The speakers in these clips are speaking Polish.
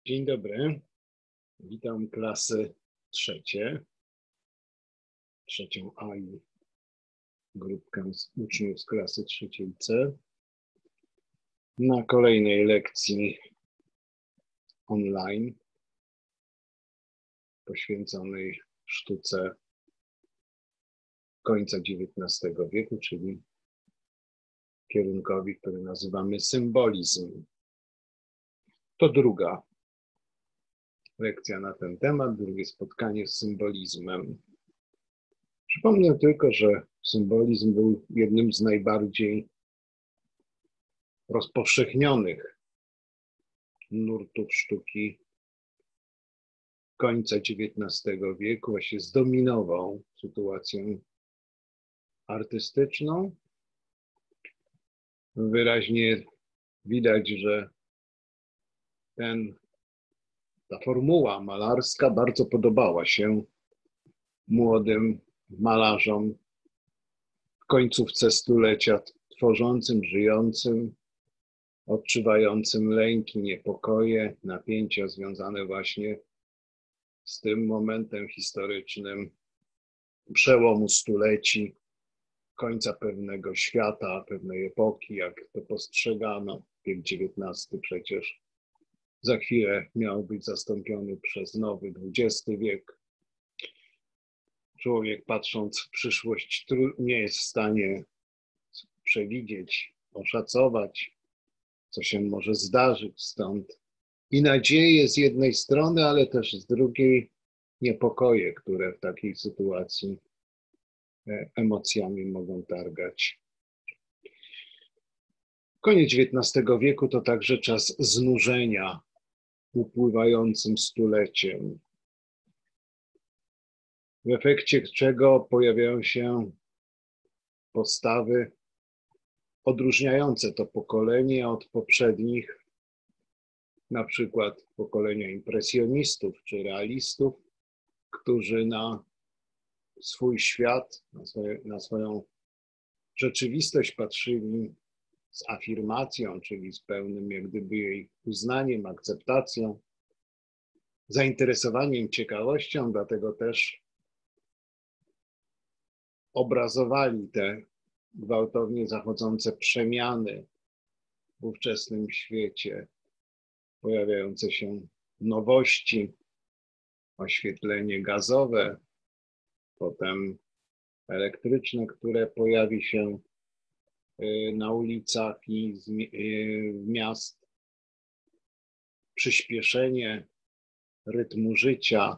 Dzień dobry, witam klasy trzecią A i grupkę uczniów z klasy trzeciej C na kolejnej lekcji online poświęconej sztuce końca XIX wieku, czyli kierunkowi, który nazywamy symbolizm. To druga lekcja na ten temat, drugie spotkanie z symbolizmem. Przypomnę tylko, że symbolizm był jednym z najbardziej rozpowszechnionych nurtów sztuki końca XIX wieku, właśnie zdominował sytuację artystyczną. Wyraźnie widać, że ta formuła malarska bardzo podobała się młodym malarzom w końcówce stulecia, tworzącym, żyjącym, odczuwającym lęki, niepokoje, napięcia związane właśnie z tym momentem historycznym przełomu stuleci, końca pewnego świata, pewnej epoki, jak to postrzegano. Wiek XIX przecież za chwilę miał być zastąpiony przez nowy XX wiek. Człowiek, patrząc w przyszłość, nie jest w stanie przewidzieć, oszacować, co się może zdarzyć. Stąd i nadzieje z jednej strony, ale też z drugiej niepokoje, które w takiej sytuacji emocjami mogą targać. Koniec XIX wieku to także czas znużenia upływającym stuleciem, w efekcie czego pojawiają się postawy odróżniające to pokolenie od poprzednich, na przykład pokolenia impresjonistów czy realistów, którzy na swój świat, na swoją rzeczywistość patrzyli z afirmacją, czyli z pełnym jak gdyby jej uznaniem, akceptacją, zainteresowaniem, ciekawością, dlatego też obrazowali te gwałtownie zachodzące przemiany w ówczesnym świecie, pojawiające się nowości, oświetlenie gazowe, potem elektryczne, które pojawi się na ulicach i miast, przyspieszenie rytmu życia,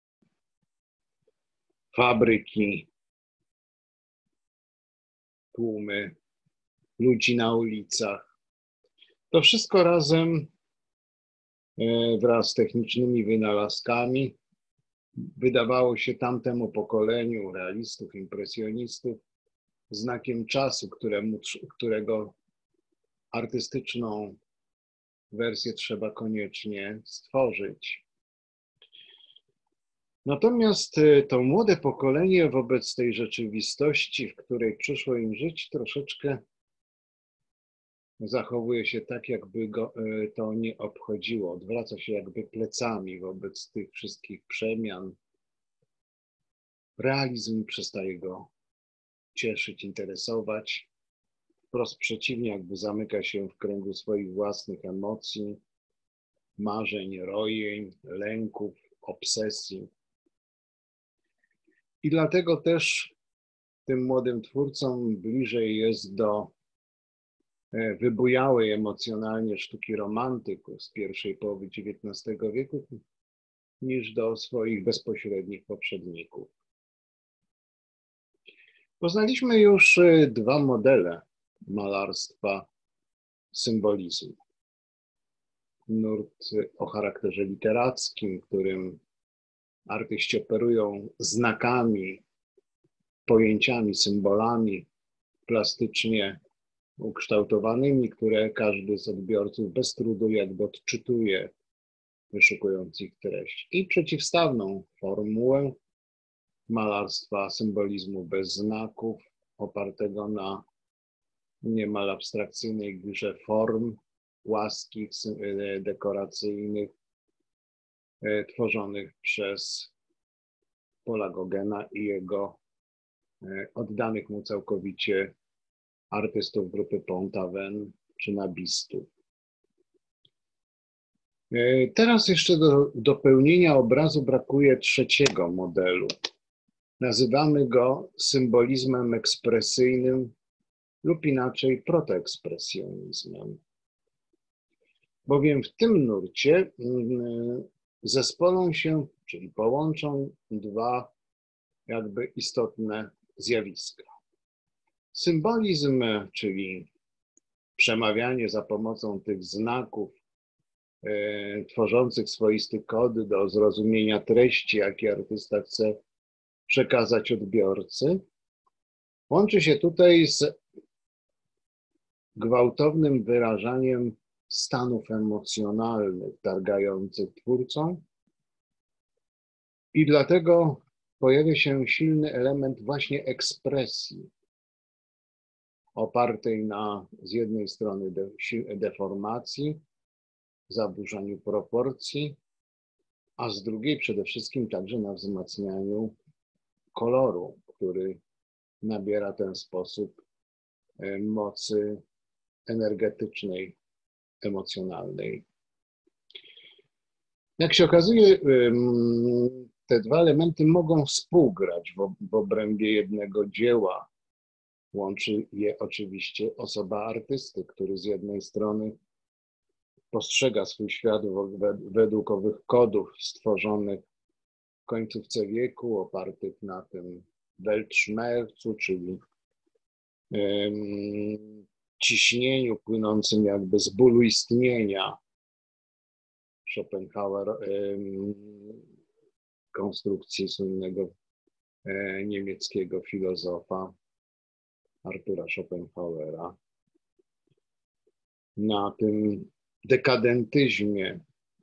fabryki, tłumy ludzi na ulicach. To wszystko razem wraz z technicznymi wynalazkami wydawało się tamtemu pokoleniu realistów, impresjonistów znakiem czasu, którego artystyczną wersję trzeba koniecznie stworzyć. Natomiast to młode pokolenie wobec tej rzeczywistości, w której przyszło im żyć, troszeczkę zachowuje się tak, jakby go to nie obchodziło. Odwraca się jakby plecami wobec tych wszystkich przemian. Realizm przestaje go cieszyć, interesować. Wprost przeciwnie, jakby zamyka się w kręgu swoich własnych emocji, marzeń, rojeń, lęków, obsesji. I dlatego też tym młodym twórcom bliżej jest do wybujałej emocjonalnie sztuki romantyków z pierwszej połowy XIX wieku niż do swoich bezpośrednich poprzedników. Poznaliśmy już dwa modele malarstwa symbolizmu. Nurt o charakterze literackim, w którym artyści operują znakami, pojęciami, symbolami plastycznie ukształtowanymi, które każdy z odbiorców bez trudu jakby odczytuje, wyszukując ich treść. I przeciwstawną formułę malarstwa symbolizmu bez znaków, opartego na niemal abstrakcyjnej grze form, płaskich, dekoracyjnych, tworzonych przez Paula Gaugena i jego oddanych mu całkowicie artystów grupy Pont-Aven czy Nabistów. Teraz jeszcze do dopełnienia obrazu brakuje trzeciego modelu. Nazywamy go symbolizmem ekspresyjnym lub inaczej protoekspresjonizmem. Bowiem w tym nurcie zespolą się, czyli połączą dwa jakby istotne zjawiska. Symbolizm, czyli przemawianie za pomocą tych znaków tworzących swoisty kod do zrozumienia treści, jakie artysta chce przekazać odbiorcy, łączy się tutaj z gwałtownym wyrażaniem stanów emocjonalnych targających twórcą i dlatego pojawia się silny element właśnie ekspresji, opartej na z jednej strony deformacji, zaburzaniu proporcji, a z drugiej przede wszystkim także na wzmacnianiu koloru, który nabiera w ten sposób mocy energetycznej, emocjonalnej. Jak się okazuje, te dwa elementy mogą współgrać w obrębie jednego dzieła. Łączy je oczywiście osoba artysty, który z jednej strony postrzega swój świat według owych kodów stworzonych w końcówce wieku, opartych na tym Weltschmerzu, czyli ciśnieniu płynącym jakby z bólu istnienia. Schopenhauer, konstrukcji słynnego niemieckiego filozofa Artura Schopenhauera. Na tym dekadentyzmie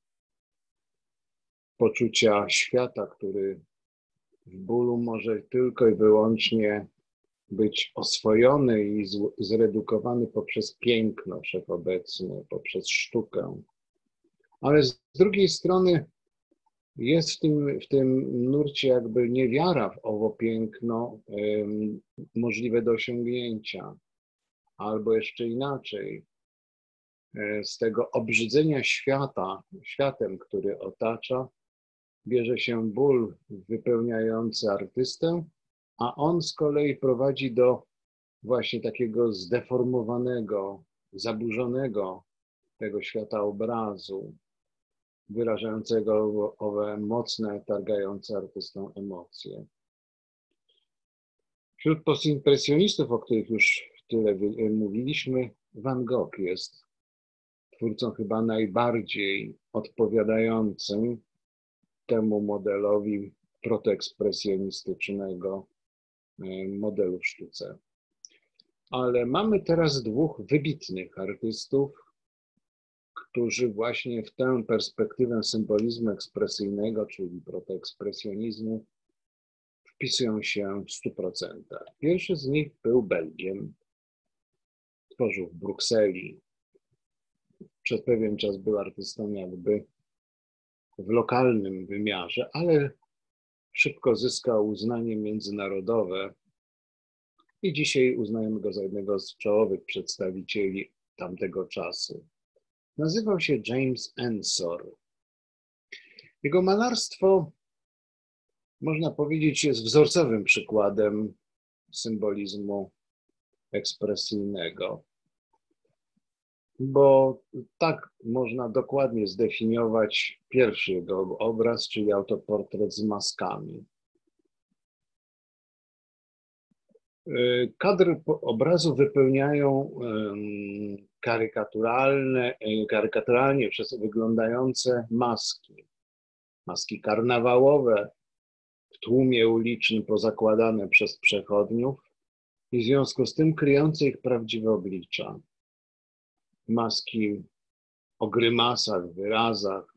poczucia świata, który w bólu może tylko i wyłącznie być oswojony i zredukowany poprzez piękno wszechobecne, poprzez sztukę. Ale z drugiej strony jest w tym nurcie jakby niewiara w owo piękno możliwe do osiągnięcia. Albo jeszcze inaczej, z tego obrzydzenia światem, który otacza, bierze się ból wypełniający artystę, a on z kolei prowadzi do właśnie takiego zdeformowanego, zaburzonego tego świata obrazu, wyrażającego owe mocne, targające artystą emocje. Wśród postimpresjonistów, o których już tyle mówiliśmy, Van Gogh jest twórcą chyba najbardziej odpowiadającym temu modelowi protoekspresjonistycznego modelu w sztuce. Ale mamy teraz dwóch wybitnych artystów, którzy właśnie w tę perspektywę symbolizmu ekspresyjnego, czyli protoekspresjonizmu, wpisują się w 100%. Pierwszy z nich był Belgiem. Tworzył w Brukseli. Przez pewien czas był artystą jakby w lokalnym wymiarze, ale szybko zyskał uznanie międzynarodowe i dzisiaj uznajemy go za jednego z czołowych przedstawicieli tamtego czasu. Nazywał się James Ensor. Jego malarstwo, można powiedzieć, jest wzorcowym przykładem symbolizmu ekspresyjnego, bo tak można dokładnie zdefiniować pierwszy jego obraz, czyli autoportret z maskami. Kadr obrazu wypełniają karykaturalnie wyglądające maski. Maski karnawałowe, w tłumie ulicznym pozakładane przez przechodniów i w związku z tym kryjące ich prawdziwe oblicza. Maski o grymasach, wyrazach,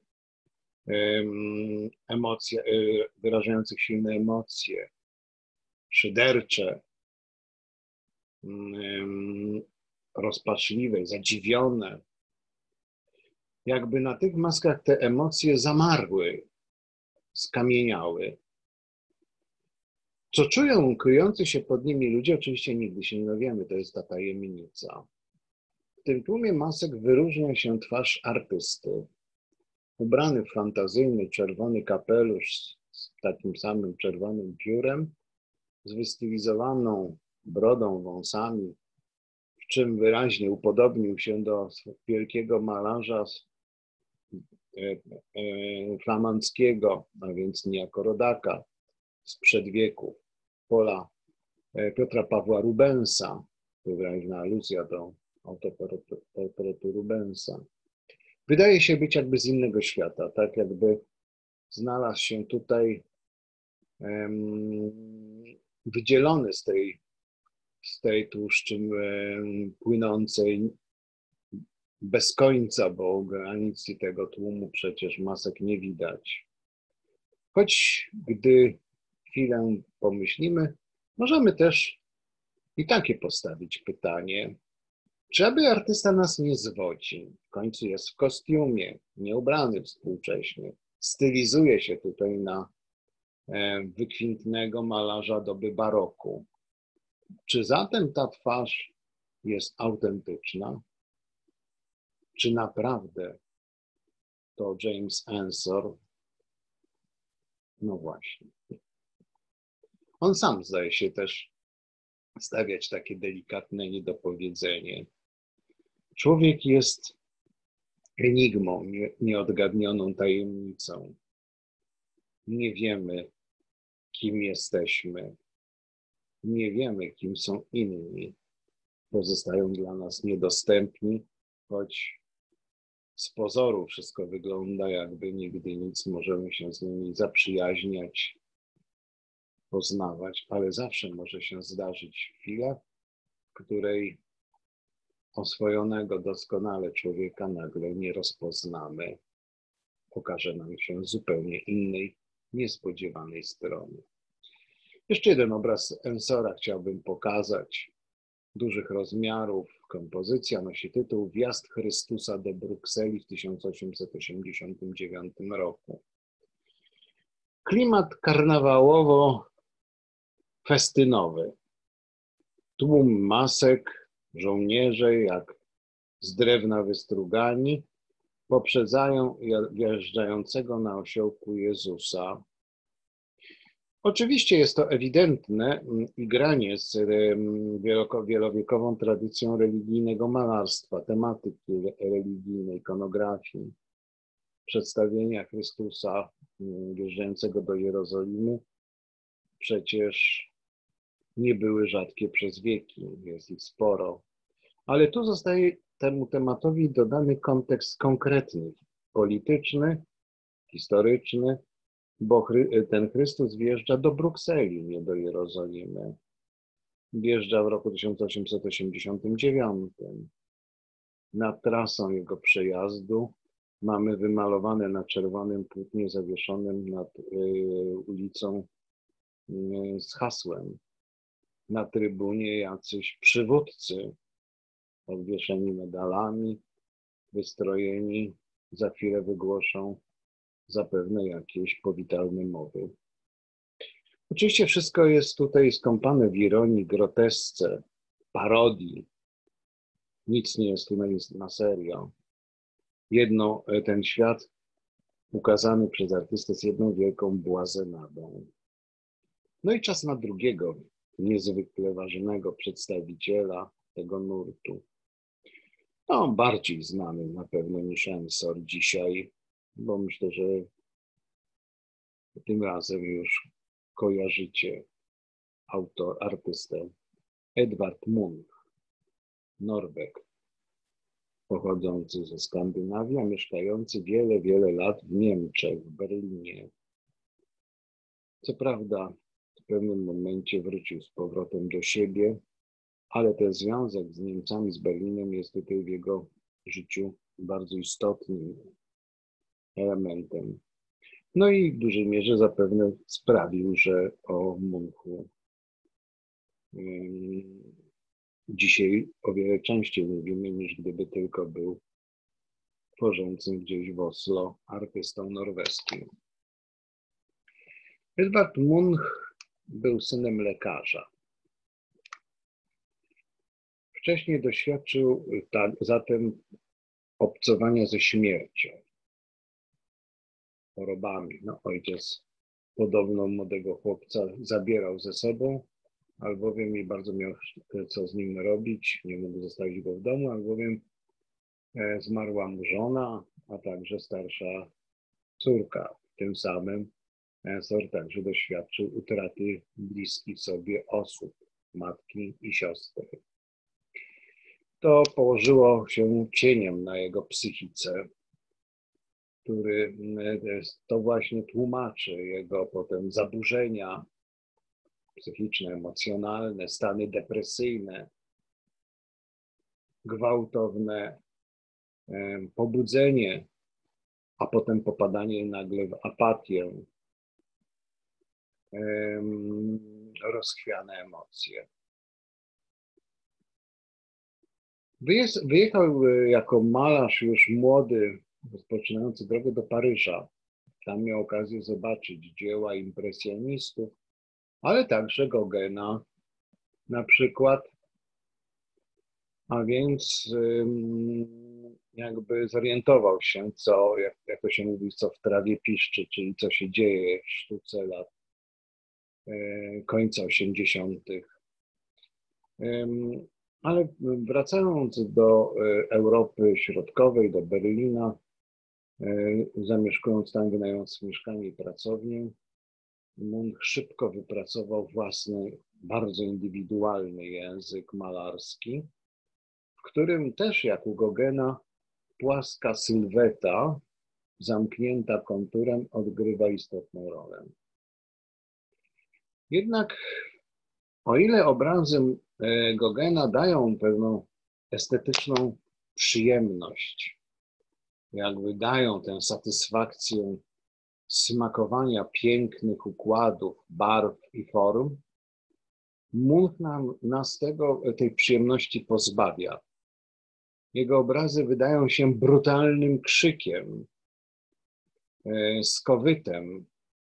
wyrażających silne emocje, szydercze, rozpaczliwe, zadziwione. Jakby na tych maskach te emocje zamarły skamieniały. Co czują kryjący się pod nimi ludzie, oczywiście nigdy się nie dowiemy, to jest ta tajemnica. W tym tłumie masek wyróżnia się twarz artysty. Ubrany w fantazyjny czerwony kapelusz z takim samym czerwonym piórem, z wystylizowaną brodą, wąsami, w czym wyraźnie upodobnił się do wielkiego malarza flamandzkiego, a więc niejako rodaka sprzed wieków, Piotra Pawła Rubensa, wyraźna aluzja do autoportretu Rubensa. Wydaje się być jakby z innego świata, tak jakby znalazł się tutaj wydzielony z tej tłuszczy płynącej bez końca, bo granicy tego tłumu przecież masek nie widać. Choć gdy chwilę pomyślimy, możemy też i takie postawić pytanie, czy aby artysta nas nie zwodzi? W końcu jest w kostiumie, nieubrany współcześnie, stylizuje się tutaj na wykwintnego malarza doby baroku. Czy zatem ta twarz jest autentyczna? Czy naprawdę to James Ensor? No właśnie. On sam zdaje się też stawiać takie delikatne niedopowiedzenie. Człowiek jest enigmą, nieodgadnioną tajemnicą. Nie wiemy, kim jesteśmy. Nie wiemy, kim są inni. Pozostają dla nas niedostępni, choć z pozoru wszystko wygląda jakby nigdy nic. Możemy się z nimi zaprzyjaźniać, poznawać, ale zawsze może się zdarzyć chwila, w której oswojonego doskonale człowieka nagle nie rozpoznamy. Pokaże nam się z zupełnie innej, niespodziewanej strony. Jeszcze jeden obraz Ensora chciałbym pokazać. Dużych rozmiarów, kompozycja nosi tytuł Wjazd Chrystusa do Brukseli w 1889 roku. Klimat karnawałowo-festynowy. Tłum masek, żołnierze jak z drewna wystrugani poprzedzają wjeżdżającego na osiołku Jezusa. Oczywiście jest to ewidentne igranie z wielowiekową tradycją religijnego malarstwa, tematyki religijnej, ikonografii. Przedstawienia Chrystusa wjeżdżającego do Jerozolimy przecież nie były rzadkie przez wieki, jest ich sporo. Ale tu zostaje temu tematowi dodany kontekst konkretny, polityczny, historyczny, bo ten Chrystus wjeżdża do Brukseli, nie do Jerozolimy. Wjeżdża w roku 1889. Nad trasą jego przejazdu mamy wymalowane na czerwonym płótnie zawieszonym nad ulicą z hasłem. Na trybunie jacyś przywódcy, obwieszeni medalami, wystrojeni, za chwilę wygłoszą zapewne jakieś powitalne mowy. Oczywiście wszystko jest tutaj skąpane w ironii, grotesce, parodii. Nic nie jest tu na serio. Ten świat ukazany przez artystę jest jedną wielką błazenadą. No i czas na drugiego, niezwykle ważnego przedstawiciela tego nurtu. No, bardziej znany na pewno niż Ensor dzisiaj, bo myślę, że tym razem już kojarzycie artystę Edvard Munch, Norweg, pochodzący ze Skandynawii, a mieszkający wiele, wiele lat w Niemczech, w Berlinie. Co prawda w pewnym momencie wrócił z powrotem do siebie, ale ten związek z Niemcami, z Berlinem jest tutaj w jego życiu bardzo istotnym elementem. No i w dużej mierze zapewne sprawił, że o Munchu dzisiaj o wiele częściej mówimy, niż gdyby tylko był tworzącym gdzieś w Oslo artystą norweskim. Edward Munch był synem lekarza. Wcześniej doświadczył zatem obcowania ze śmiercią, chorobami. No, ojciec podobno młodego chłopca zabierał ze sobą, albowiem i bardzo miał co z nim robić, nie mógł zostawić go w domu, albowiem zmarła mu żona, a także starsza córka. Tym samym Ensor także doświadczył utraty bliskich sobie osób, matki i siostry. To położyło się cieniem na jego psychice, który to właśnie tłumaczy jego potem zaburzenia psychiczne, emocjonalne, stany depresyjne, gwałtowne pobudzenie, a potem popadanie nagle w apatię, rozchwiane emocje. Wyjechał jako malarz już młody, rozpoczynający drogę do Paryża. Tam miał okazję zobaczyć dzieła impresjonistów, ale także Gogena na przykład. A więc jakby zorientował się, co, jak to się mówi, co w trawie piszczy, czyli co się dzieje w sztuce lat końca 80. Ale wracając do Europy Środkowej, do Berlina, zamieszkując tam, wynając mieszkanie i pracownię, Munch szybko wypracował własny, bardzo indywidualny język malarski, w którym też, jak u Gogena, płaska sylweta, zamknięta konturem, odgrywa istotną rolę. Jednak o ile obrazy Gogena dają pewną estetyczną przyjemność, jakby dają tę satysfakcję smakowania pięknych układów, barw i form, Munch nas tej przyjemności pozbawia. Jego obrazy wydają się brutalnym krzykiem, skowytem,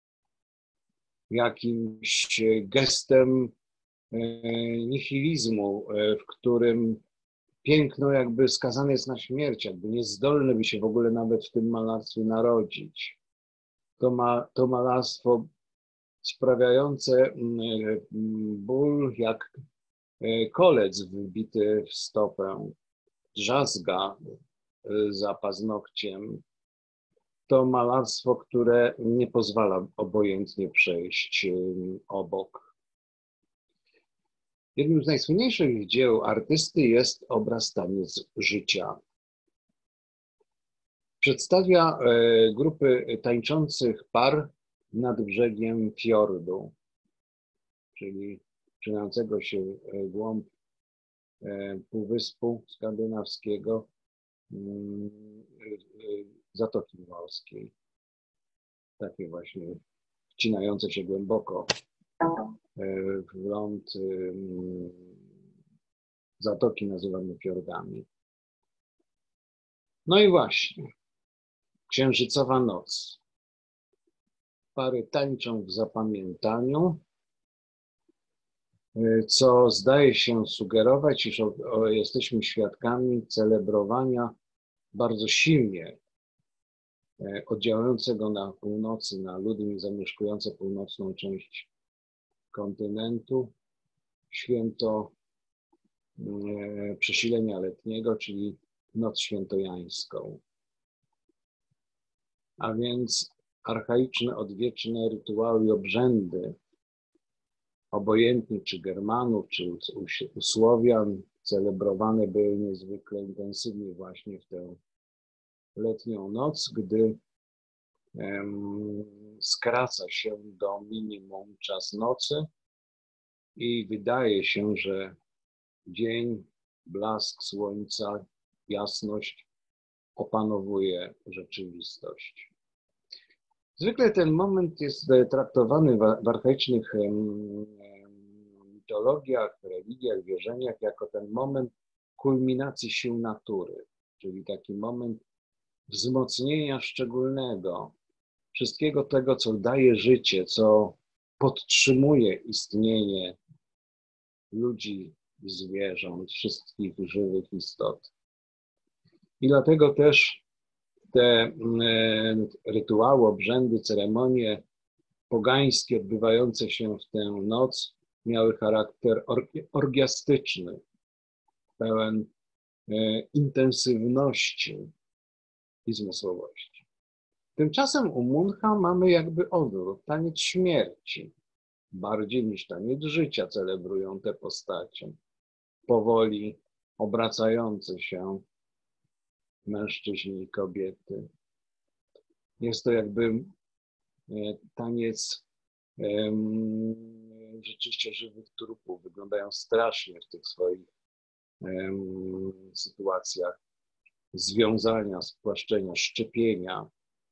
jakimś gestem nihilizmu, w którym piękno jakby skazane jest na śmierć, jakby niezdolne by się w ogóle nawet w tym malarstwie narodzić. To malarstwo sprawiające ból jak kolec wbity w stopę, drzazga za paznokciem. To malarstwo, które nie pozwala obojętnie przejść obok. Jednym z najsłynniejszych dzieł artysty jest obraz Taniec życia. Przedstawia grupy tańczących par nad brzegiem fiordu, czyli przynającego się w głąb Półwyspu Skandynawskiego, Zatoki Morskiej. Takie właśnie wcinające się głęboko w ląd zatoki nazywamy fiordami. No i właśnie, księżycowa noc. Pary tańczą w zapamiętaniu, co zdaje się sugerować, iż jesteśmy świadkami celebrowania bardzo silnie oddziałującego na północy, na ludy zamieszkujące północną część kontynentu, święto przesilenia letniego, czyli Noc Świętojańską. A więc archaiczne, odwieczne rytuały i obrzędy, obojętnie czy Germanów, czy u Słowian, celebrowane były niezwykle intensywnie właśnie w tę letnią noc, gdy skraca się do minimum czas nocy i wydaje się, że dzień, blask słońca, jasność opanowuje rzeczywistość. Zwykle ten moment jest traktowany w archaicznych mitologiach, religiach, wierzeniach jako ten moment kulminacji sił natury, czyli taki moment wzmocnienia szczególnego, wszystkiego tego, co daje życie, co podtrzymuje istnienie ludzi, zwierząt, wszystkich żywych istot. I dlatego też te rytuały, obrzędy, ceremonie pogańskie odbywające się w tę noc miały charakter orgiastyczny, pełen intensywności i zmysłowości. Tymczasem u Muncha mamy jakby odwrót, taniec śmierci. Bardziej niż taniec życia celebrują te postacie. Powoli obracające się mężczyźni i kobiety. Jest to jakby taniec rzeczywiście żywych trupów. Wyglądają strasznie w tych swoich sytuacjach związania, spłaszczenia, szczepienia.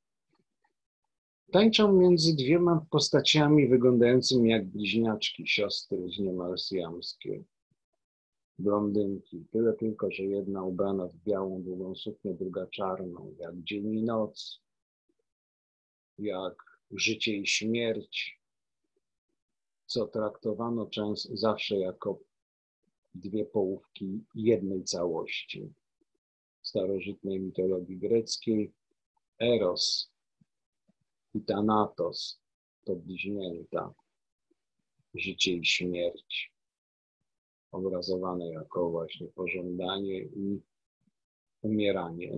Tańczą między dwiema postaciami wyglądającymi jak bliźniaczki, siostry z niemal siamskie. Blondynki, tyle tylko, że jedna ubrana w białą, długą suknię, druga czarną, jak dzień i noc, jak życie i śmierć, co traktowano zawsze jako dwie połówki jednej całości. W starożytnej mitologii greckiej Eros i Thanatos to bliźnięta, życie i śmierć, obrazowane jako właśnie pożądanie i umieranie.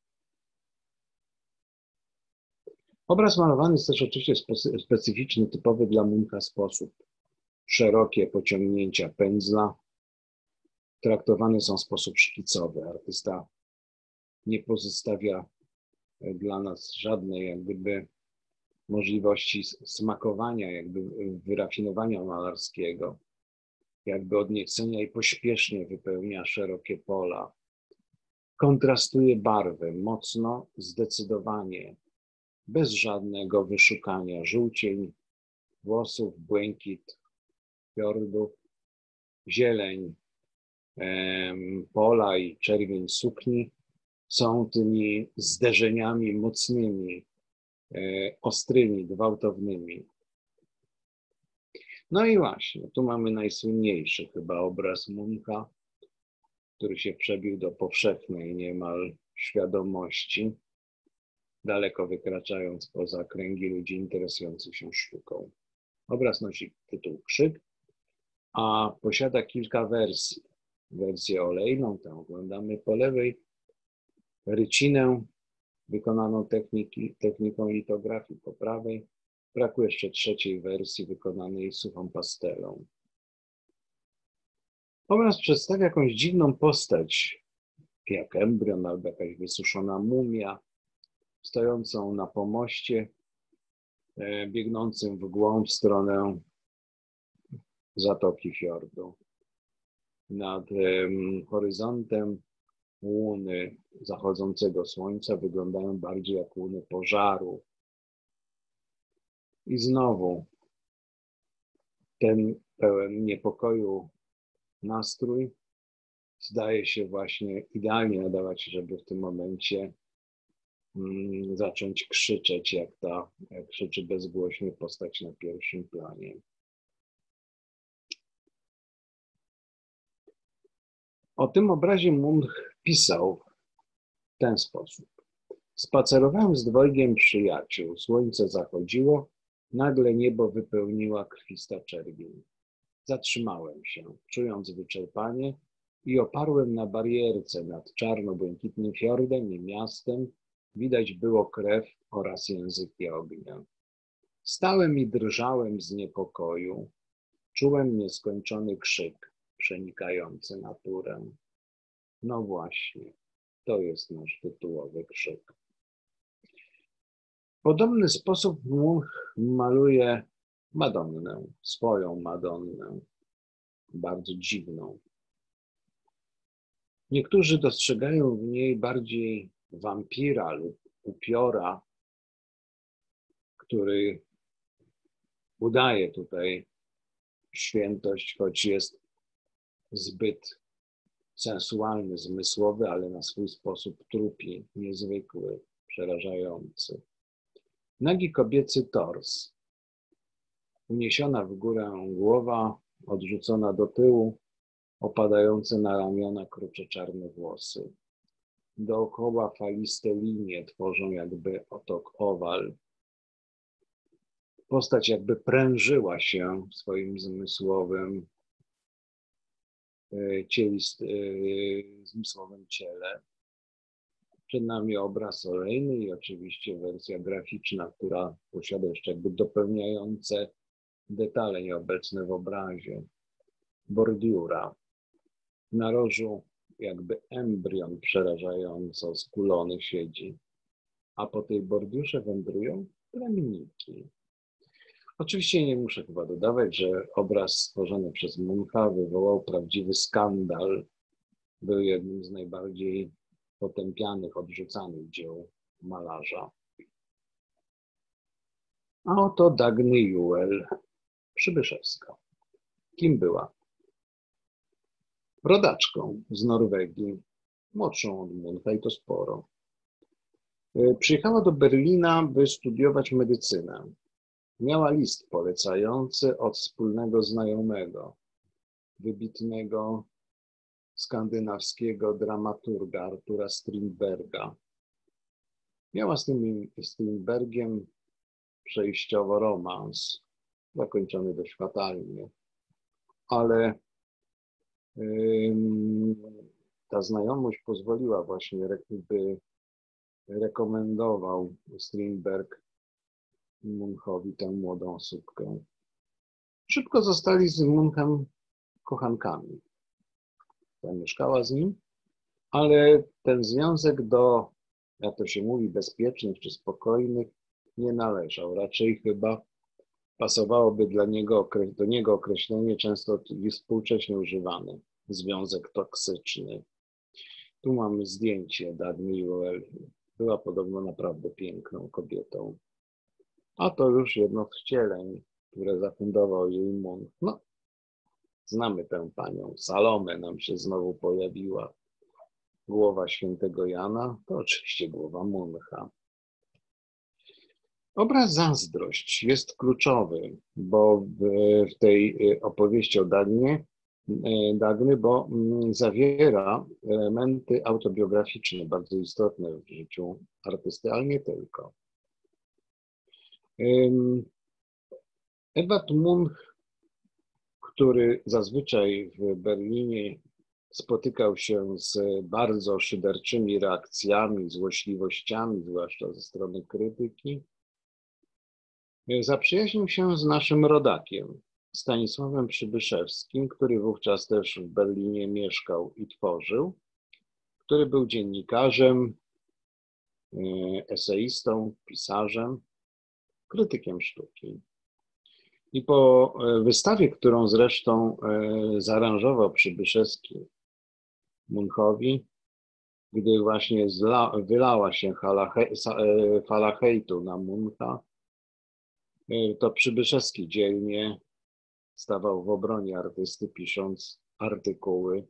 Obraz malowany jest też oczywiście w specyficzny, typowy dla Muncha sposób. Szerokie pociągnięcia pędzla traktowane są w sposób szkicowy. Artysta nie pozostawia dla nas żadnej jak gdyby możliwości smakowania, jakby wyrafinowania malarskiego, jakby odniecenia i pośpiesznie wypełnia szerokie pola. Kontrastuje barwy mocno, zdecydowanie, bez żadnego wyszukania. Żółcień włosów, błękit fiordów, zieleń pola i czerwień sukni są tymi zderzeniami mocnymi, ostrymi, gwałtownymi. No i właśnie, tu mamy najsłynniejszy chyba obraz Muncha, który się przebił do powszechnej niemal świadomości, daleko wykraczając poza kręgi ludzi interesujących się sztuką. Obraz nosi tytuł Krzyk, a posiada kilka wersji. Wersję olejną, tę oglądamy po lewej, rycinę wykonaną techniką litografii po prawej. Brakuje jeszcze trzeciej wersji wykonanej suchą pastelą. Obraz przedstawia jakąś dziwną postać, jak embrion albo jakaś wysuszona mumia, stojącą na pomoście, biegnącym w głąb stronę zatoki fiordu. Nad horyzontem łuny zachodzącego słońca wyglądają bardziej jak łuny pożaru. I znowu ten pełen niepokoju nastrój zdaje się właśnie idealnie nadawać, żeby w tym momencie zacząć krzyczeć, jak krzyczy bezgłośnie postać na pierwszym planie. O tym obrazie Munch pisał w ten sposób. Spacerowałem z dwojgiem przyjaciół. Słońce zachodziło, nagle niebo wypełniła krwista czerwień. Zatrzymałem się, czując wyczerpanie i oparłem na barierce nad czarno-błękitnym fiordem i miastem. Widać było krew oraz języki ognia. Stałem i drżałem z niepokoju. Czułem nieskończony krzyk przenikający naturę. No właśnie, to jest nasz tytułowy krzyk. W podobny sposób Munch maluje Madonnę, swoją Madonnę, bardzo dziwną. Niektórzy dostrzegają w niej bardziej wampira lub upiora, który udaje tutaj świętość, choć jest zbyt sensualny, zmysłowy, ale na swój sposób trupi, niezwykły, przerażający. Nagi kobiecy tors, uniesiona w górę głowa, odrzucona do tyłu, opadające na ramiona krucze czarne włosy. Dookoła faliste linie tworzą jakby otok owal. Postać jakby prężyła się w swoim zmysłowym ciele. Przed nami obraz olejny i oczywiście wersja graficzna, która posiada jeszcze jakby dopełniające detale nieobecne w obrazie. Bordiura. W narożu jakby embrion przerażająco skulony siedzi, a po tej bordiurze wędrują plemniki. Oczywiście nie muszę chyba dodawać, że obraz stworzony przez Muncha wywołał prawdziwy skandal. Był jednym z najbardziej potępianych, odrzucanych dzieł malarza. A oto Dagny Juel, Przybyszewska. Kim była? Rodaczką z Norwegii, młodszą od Muncha i to sporo. Przyjechała do Berlina, by studiować medycynę. Miała list polecający od wspólnego znajomego, wybitnego skandynawskiego dramaturga Artura Strindberga. Miała z tym Strindbergiem przejściowo romans, zakończony dość fatalnie, ale ta znajomość pozwoliła właśnie, by rekomendował Strindberg Munchowi tę młodą osóbkę. Szybko zostali z Munchem kochankami. Zamieszkała z nim, ale ten związek do, jak to się mówi, bezpiecznych czy spokojnych nie należał. Raczej chyba pasowałoby do niego określenie często współcześnie używane. Związek toksyczny. Tu mamy zdjęcie Dagny Juel. Była podobno naprawdę piękną kobietą. A to już jedno z wcieleń, które zafundował jej Munch. No, znamy tę panią. Salome nam się znowu pojawiła. Głowa świętego Jana to oczywiście głowa Muncha. Obraz Zazdrość jest kluczowy, bo w tej opowieści o Dagny, bo zawiera elementy autobiograficzne, bardzo istotne w życiu artysty, ale nie tylko. Edward Munch, który zazwyczaj w Berlinie spotykał się z bardzo szyderczymi reakcjami, złośliwościami, zwłaszcza ze strony krytyki, zaprzyjaźnił się z naszym rodakiem, Stanisławem Przybyszewskim, który wówczas też w Berlinie mieszkał i tworzył, który był dziennikarzem, eseistą, pisarzem, krytykiem sztuki. I po wystawie, którą zresztą zaaranżował Przybyszewski Munchowi, gdy właśnie wylała się fala hejtu na Muncha, to Przybyszewski dzielnie stawał w obronie artysty, pisząc artykuły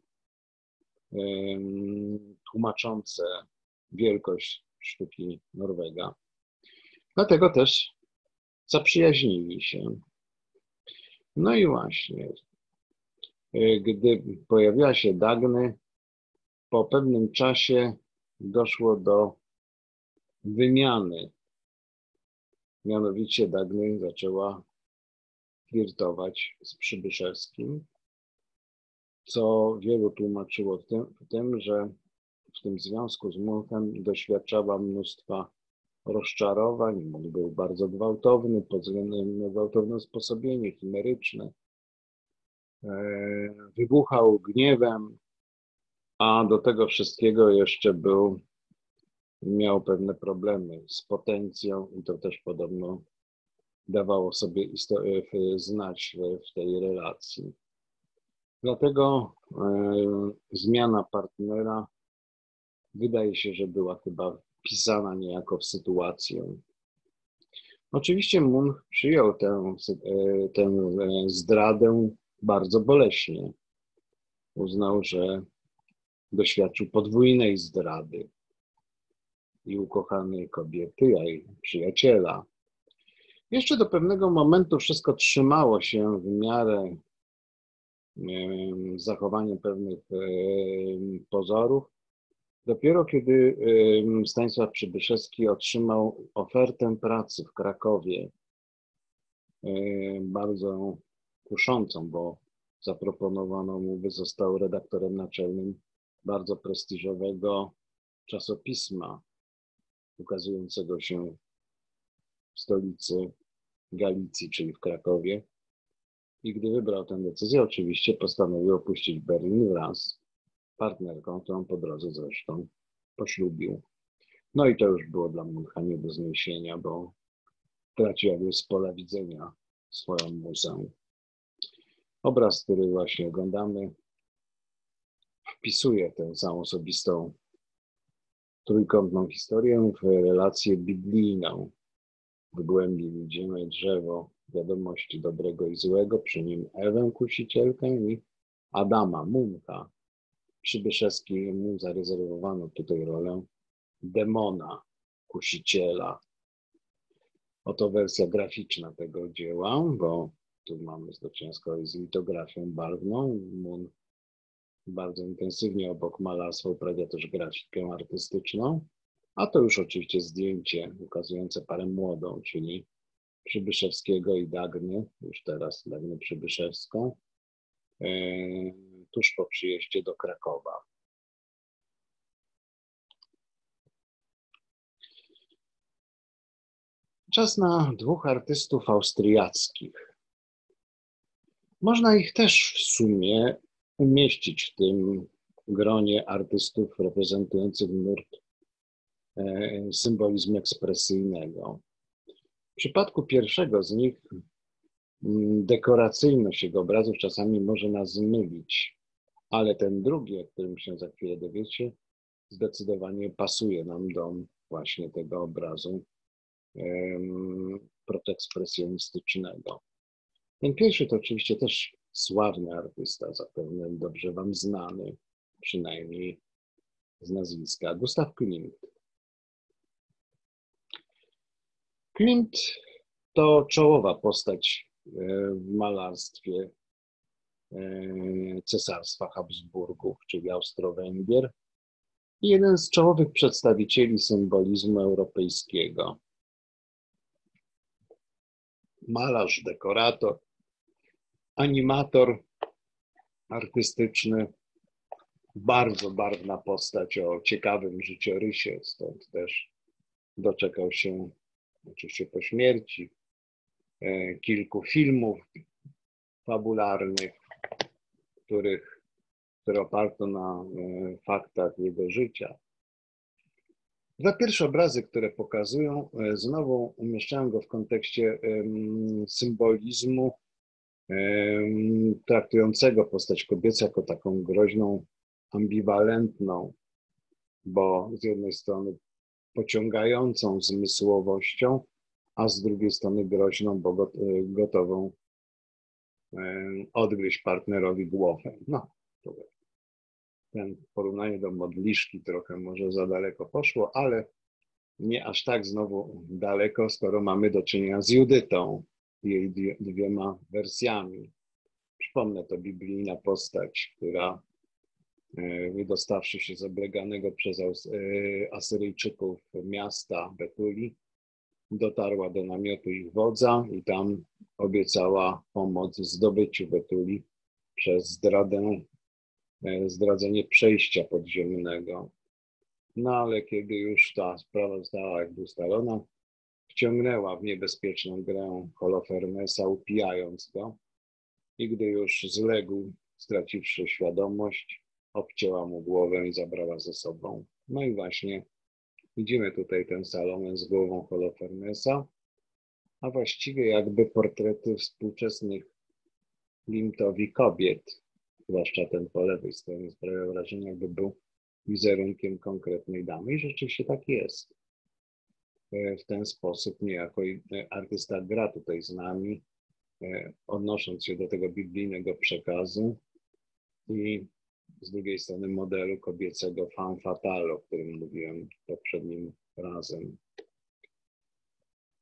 tłumaczące wielkość sztuki Norwega. Dlatego też zaprzyjaźnili się. No i właśnie, gdy pojawiła się Dagny, po pewnym czasie doszło do wymiany. Mianowicie Dagny zaczęła flirtować z Przybyszewskim, co wielu tłumaczyło tym, że w tym związku z Munchem doświadczała mnóstwa rozczarowań. Munch był bardzo gwałtowny, pod względem gwałtowne usposobienie, chimeryczne. Wybuchał gniewem, a do tego wszystkiego jeszcze miał pewne problemy z potencją i to też podobno dawało sobie znać w tej relacji. Dlatego zmiana partnera wydaje się, że była chyba wpisana niejako w sytuację. Oczywiście Munch przyjął tę zdradę bardzo boleśnie. Uznał, że doświadczył podwójnej zdrady i ukochanej kobiety, a i przyjaciela. Jeszcze do pewnego momentu wszystko trzymało się w miarę zachowaniem pewnych pozorów. Dopiero kiedy Stanisław Przybyszewski otrzymał ofertę pracy w Krakowie, bardzo kuszącą, bo zaproponowano mu, by został redaktorem naczelnym bardzo prestiżowego czasopisma ukazującego się w stolicy Galicji, czyli w Krakowie. I gdy wybrał tę decyzję, oczywiście postanowił opuścić Berlin wraz z partnerką, którą po drodze zresztą poślubił. No i to już było dla Muncha nie do zniesienia, bo tracił jakby z pola widzenia swoją muzę. Obraz, który właśnie oglądamy, wpisuje tę całą osobistą trójkątną historię w relację biblijną. W głębi widzimy drzewo wiadomości dobrego i złego, przy nim Ewę Kusicielkę i Adama Muncha. Przybyszewskiemu zarezerwowano tutaj rolę demona, kusiciela. Oto wersja graficzna tego dzieła, bo tu mamy do czynienia z kolei z litografią barwną. Mun bardzo intensywnie obok malarstwa uprawia też grafikę artystyczną, a to już oczywiście zdjęcie ukazujące parę młodą, czyli Przybyszewskiego i Dagny, już teraz Dagnę Przybyszewską, tuż po przyjeździe do Krakowa. Czas na dwóch artystów austriackich. Można ich też w sumie umieścić w tym gronie artystów reprezentujących nurt symbolizmu ekspresyjnego. W przypadku pierwszego z nich dekoracyjność jego obrazów czasami może nas mylić, ale ten drugi, o którym się za chwilę dowiecie, zdecydowanie pasuje nam do właśnie tego obrazu protoekspresjonistycznego. Ten pierwszy to oczywiście też sławny artysta, zapewne dobrze wam znany, przynajmniej z nazwiska, Gustav Klimt. Klimt to czołowa postać w malarstwie Cesarstwa Habsburgów, czyli Austro-Węgier, i jeden z czołowych przedstawicieli symbolizmu europejskiego. Malarz, dekorator, animator artystyczny, bardzo barwna postać o ciekawym życiorysie, stąd też doczekał się oczywiście po śmierci kilku filmów fabularnych, które oparto na faktach jego życia. Dwa pierwsze obrazy, które pokazują, znowu umieszczałem go w kontekście symbolizmu traktującego postać kobiecą jako taką groźną, ambiwalentną, bo z jednej strony pociągającą zmysłowością, a z drugiej strony groźną, bo gotową odgryźć partnerowi głowę. No, ten porównanie do modliszki trochę może za daleko poszło, ale nie aż tak znowu daleko, skoro mamy do czynienia z Judytą, jej dwiema wersjami. Przypomnę, to biblijna postać, która wydostawszy się z obleganego przez Asyryjczyków miasta Betuli, dotarła do namiotu ich wodza i tam obiecała pomoc w zdobyciu Betuli przez zdradzenie przejścia podziemnego. No ale kiedy już ta sprawa została jakby ustalona, wciągnęła w niebezpieczną grę Holofernesa, upijając go, i gdy już zległ, straciwszy świadomość, obcięła mu głowę i zabrała ze sobą. No i właśnie widzimy tutaj ten Salomę z głową Holofernesa, a właściwie jakby portrety współczesnych Klimtowi kobiet, zwłaszcza ten po lewej stronie, sprawia wrażenie, jakby był wizerunkiem konkretnej damy i rzeczywiście tak jest. W ten sposób niejako artysta gra tutaj z nami, odnosząc się do tego biblijnego przekazu i z drugiej strony modelu kobiecego femme fatale, o którym mówiłem poprzednim razem.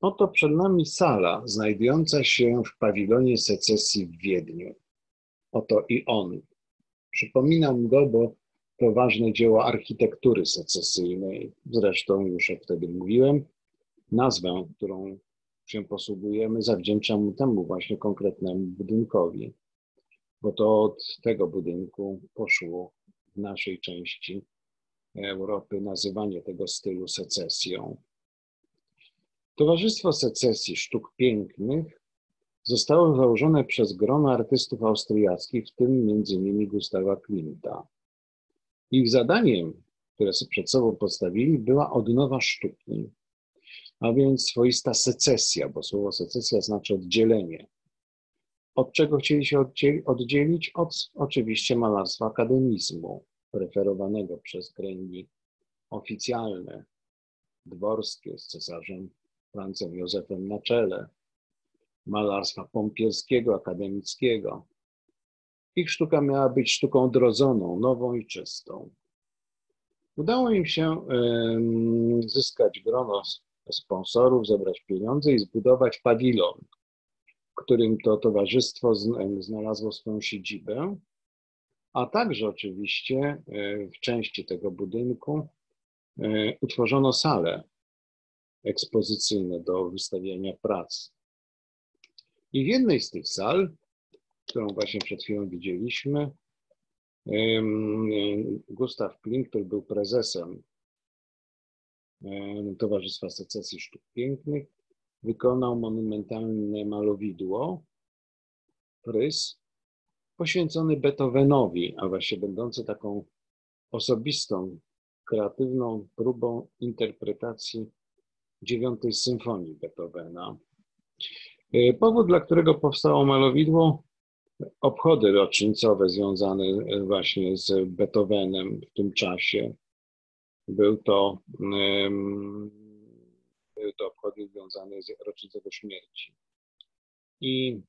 Oto przed nami sala znajdująca się w pawilonie secesji w Wiedniu. Oto i on. Przypominam go, bo to ważne dzieło architektury secesyjnej. Zresztą już wtedy mówiłem, nazwę, którą się posługujemy, zawdzięczam temu właśnie konkretnemu budynkowi, bo to od tego budynku poszło w naszej części Europy nazywanie tego stylu secesją. Towarzystwo Secesji Sztuk Pięknych zostało założone przez grono artystów austriackich, w tym m.in. Gustawa Klimta. Ich zadaniem, które sobie przed sobą postawili, była odnowa sztuki, a więc swoista secesja, bo słowo secesja znaczy oddzielenie. Od czego chcieli się oddzielić? Od oczywiście malarstwa akademizmu, preferowanego przez kręgi oficjalne, dworskie z cesarzem Francem Józefem na czele, malarstwa pompierskiego, akademickiego. Ich sztuka miała być sztuką odrodzoną, nową i czystą. Udało im się zyskać grono sponsorów, zebrać pieniądze i zbudować pawilon, w którym to towarzystwo znalazło swoją siedzibę, a także oczywiście w części tego budynku utworzono salę ekspozycyjne do wystawiania prac. I w jednej z tych sal, którą właśnie przed chwilą widzieliśmy, Gustav Klimt, który był prezesem Towarzystwa Secesji Sztuk Pięknych, wykonał monumentalne malowidło, fryz, poświęcony Beethovenowi, a właśnie będący taką osobistą, kreatywną próbą interpretacji dziewiątej symfonii Beethovena. Powód, dla którego powstało malowidło, obchody rocznicowe związane właśnie z Beethovenem w tym czasie. Były to obchody związane z rocznicą jego śmierci. I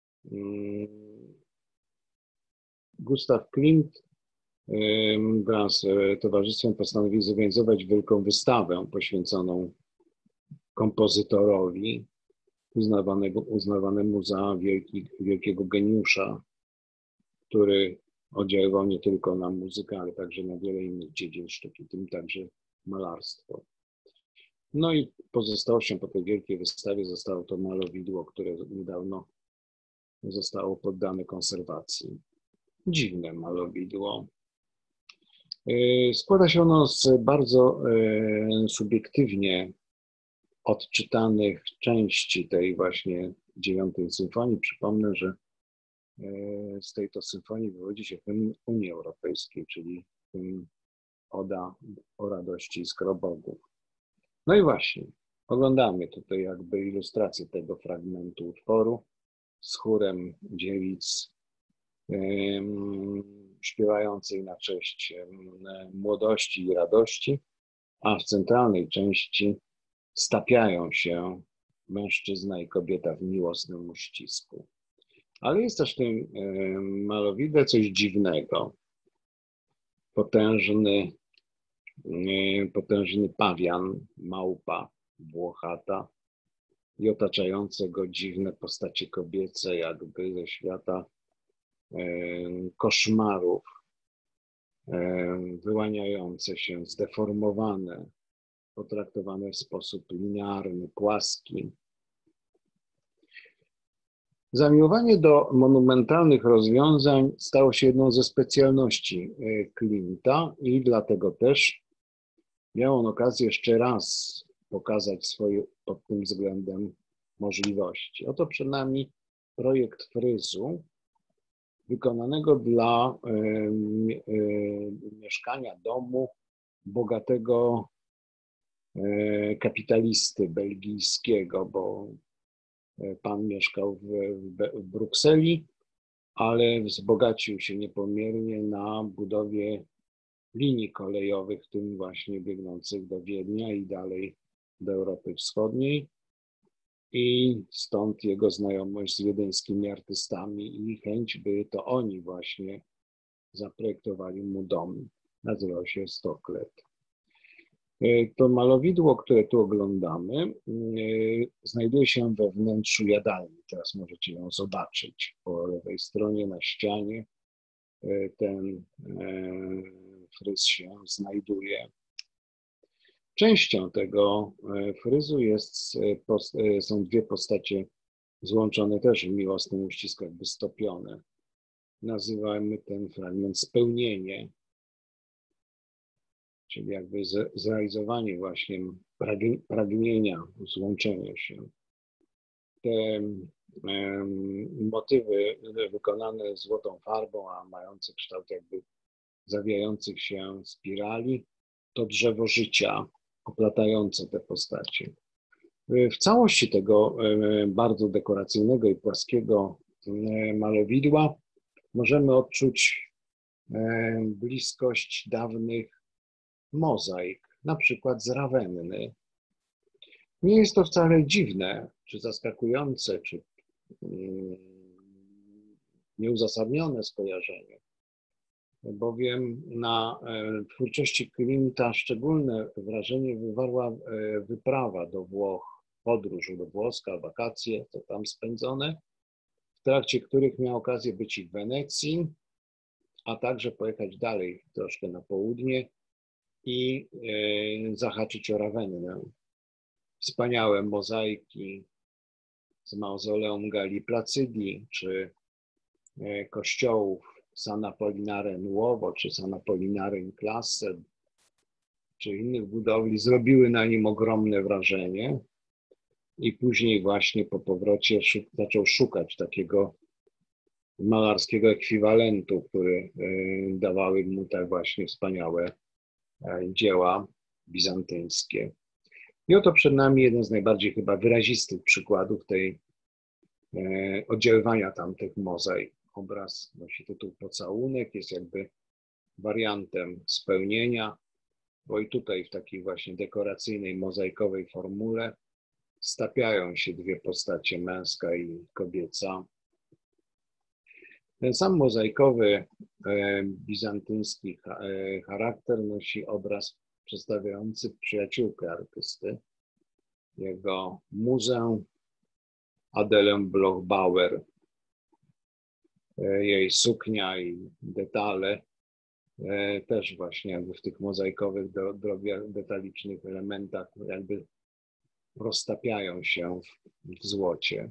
Gustav Klimt wraz z towarzystwem postanowił zorganizować wielką wystawę poświęconą kompozytorowi, uznawanemu za wielkiego geniusza, który oddziaływał nie tylko na muzykę, ale także na wiele innych dziedzin sztuki, w tym także malarstwo. No i pozostałością po tej wielkiej wystawie zostało to malowidło, które niedawno zostało poddane konserwacji. Dziwne malowidło. Składa się ono z bardzo subiektywnie odczytanych części tej właśnie dziewiątej symfonii. Przypomnę, że z tej to symfonii wywodzi się hymn Unii Europejskiej, czyli hymn Oda o radości i skrobogów. No i właśnie, oglądamy tutaj jakby ilustrację tego fragmentu utworu z chórem dziewic śpiewającej na cześć młodości i radości, a w centralnej części stapiają się mężczyzna i kobieta w miłosnym uścisku. Ale jest też w tym malowidle coś dziwnego. Potężny pawian, małpa włochata i otaczające go dziwne postacie kobiece, jakby ze świata koszmarów, wyłaniające się, zdeformowane, potraktowane w sposób linearny, płaski. Zamiłowanie do monumentalnych rozwiązań stało się jedną ze specjalności Klimta i dlatego też miał on okazję jeszcze raz pokazać swoje pod tym względem możliwości. Oto przed nami projekt fryzu wykonanego dla mieszkania domu bogatego kapitalisty belgijskiego, bo pan mieszkał w Brukseli, ale wzbogacił się niepomiernie na budowie linii kolejowych, w tym właśnie biegnących do Wiednia i dalej do Europy Wschodniej. I stąd jego znajomość z wiedeńskimi artystami i chęć, by to oni właśnie zaprojektowali mu dom. Nazywał się Stocklet. To malowidło, które tu oglądamy, znajduje się we wnętrzu jadalni. Teraz możecie ją zobaczyć po lewej stronie na ścianie. Ten fryz się znajduje. Częścią tego fryzu są dwie postacie złączone też w miłosnym uścisku, jakby stopione. Nazywamy ten fragment spełnienie, czyli jakby zrealizowanie właśnie pragnienia złączenia się. Te motywy wykonane złotą farbą, a mające kształt jakby zawijających się spirali, to drzewo życia oplatające te postacie. W całości tego bardzo dekoracyjnego i płaskiego malowidła możemy odczuć bliskość dawnych mozaik, na przykład z Rawenny. Nie jest to wcale dziwne, czy zaskakujące, czy nieuzasadnione skojarzenie, bowiem na twórczości Klimta szczególne wrażenie wywarła wyprawa do Włoch, podróż do wakacje to tam spędzone, w trakcie których miał okazję być i w Wenecji, a także pojechać dalej troszkę na południe i zahaczyć o Rawennę. Wspaniałe mozaiki z mauzoleum Galli Placidi, czy kościołów San Apollinare Nuovo, czy San Apollinare in Classe, czy innych budowli zrobiły na nim ogromne wrażenie i później właśnie po powrocie zaczął szukać takiego malarskiego ekwiwalentu, który dawały mu tak właśnie wspaniałe dzieła bizantyńskie. I oto przed nami jeden z najbardziej chyba wyrazistych przykładów tej oddziaływania tamtych mozaik. Obraz nosi tytuł Pocałunek, jest jakby wariantem spełnienia, bo i tutaj w takiej właśnie dekoracyjnej, mozaikowej formule stapiają się dwie postacie, męska i kobieca. Ten sam mozaikowy bizantyński charakter nosi obraz przedstawiający przyjaciółkę artysty, jego muzę Adelę Bloch-Bauer. Jej suknia i detale też właśnie jakby w tych mozaikowych, detalicznych elementach jakby roztapiają się w złocie.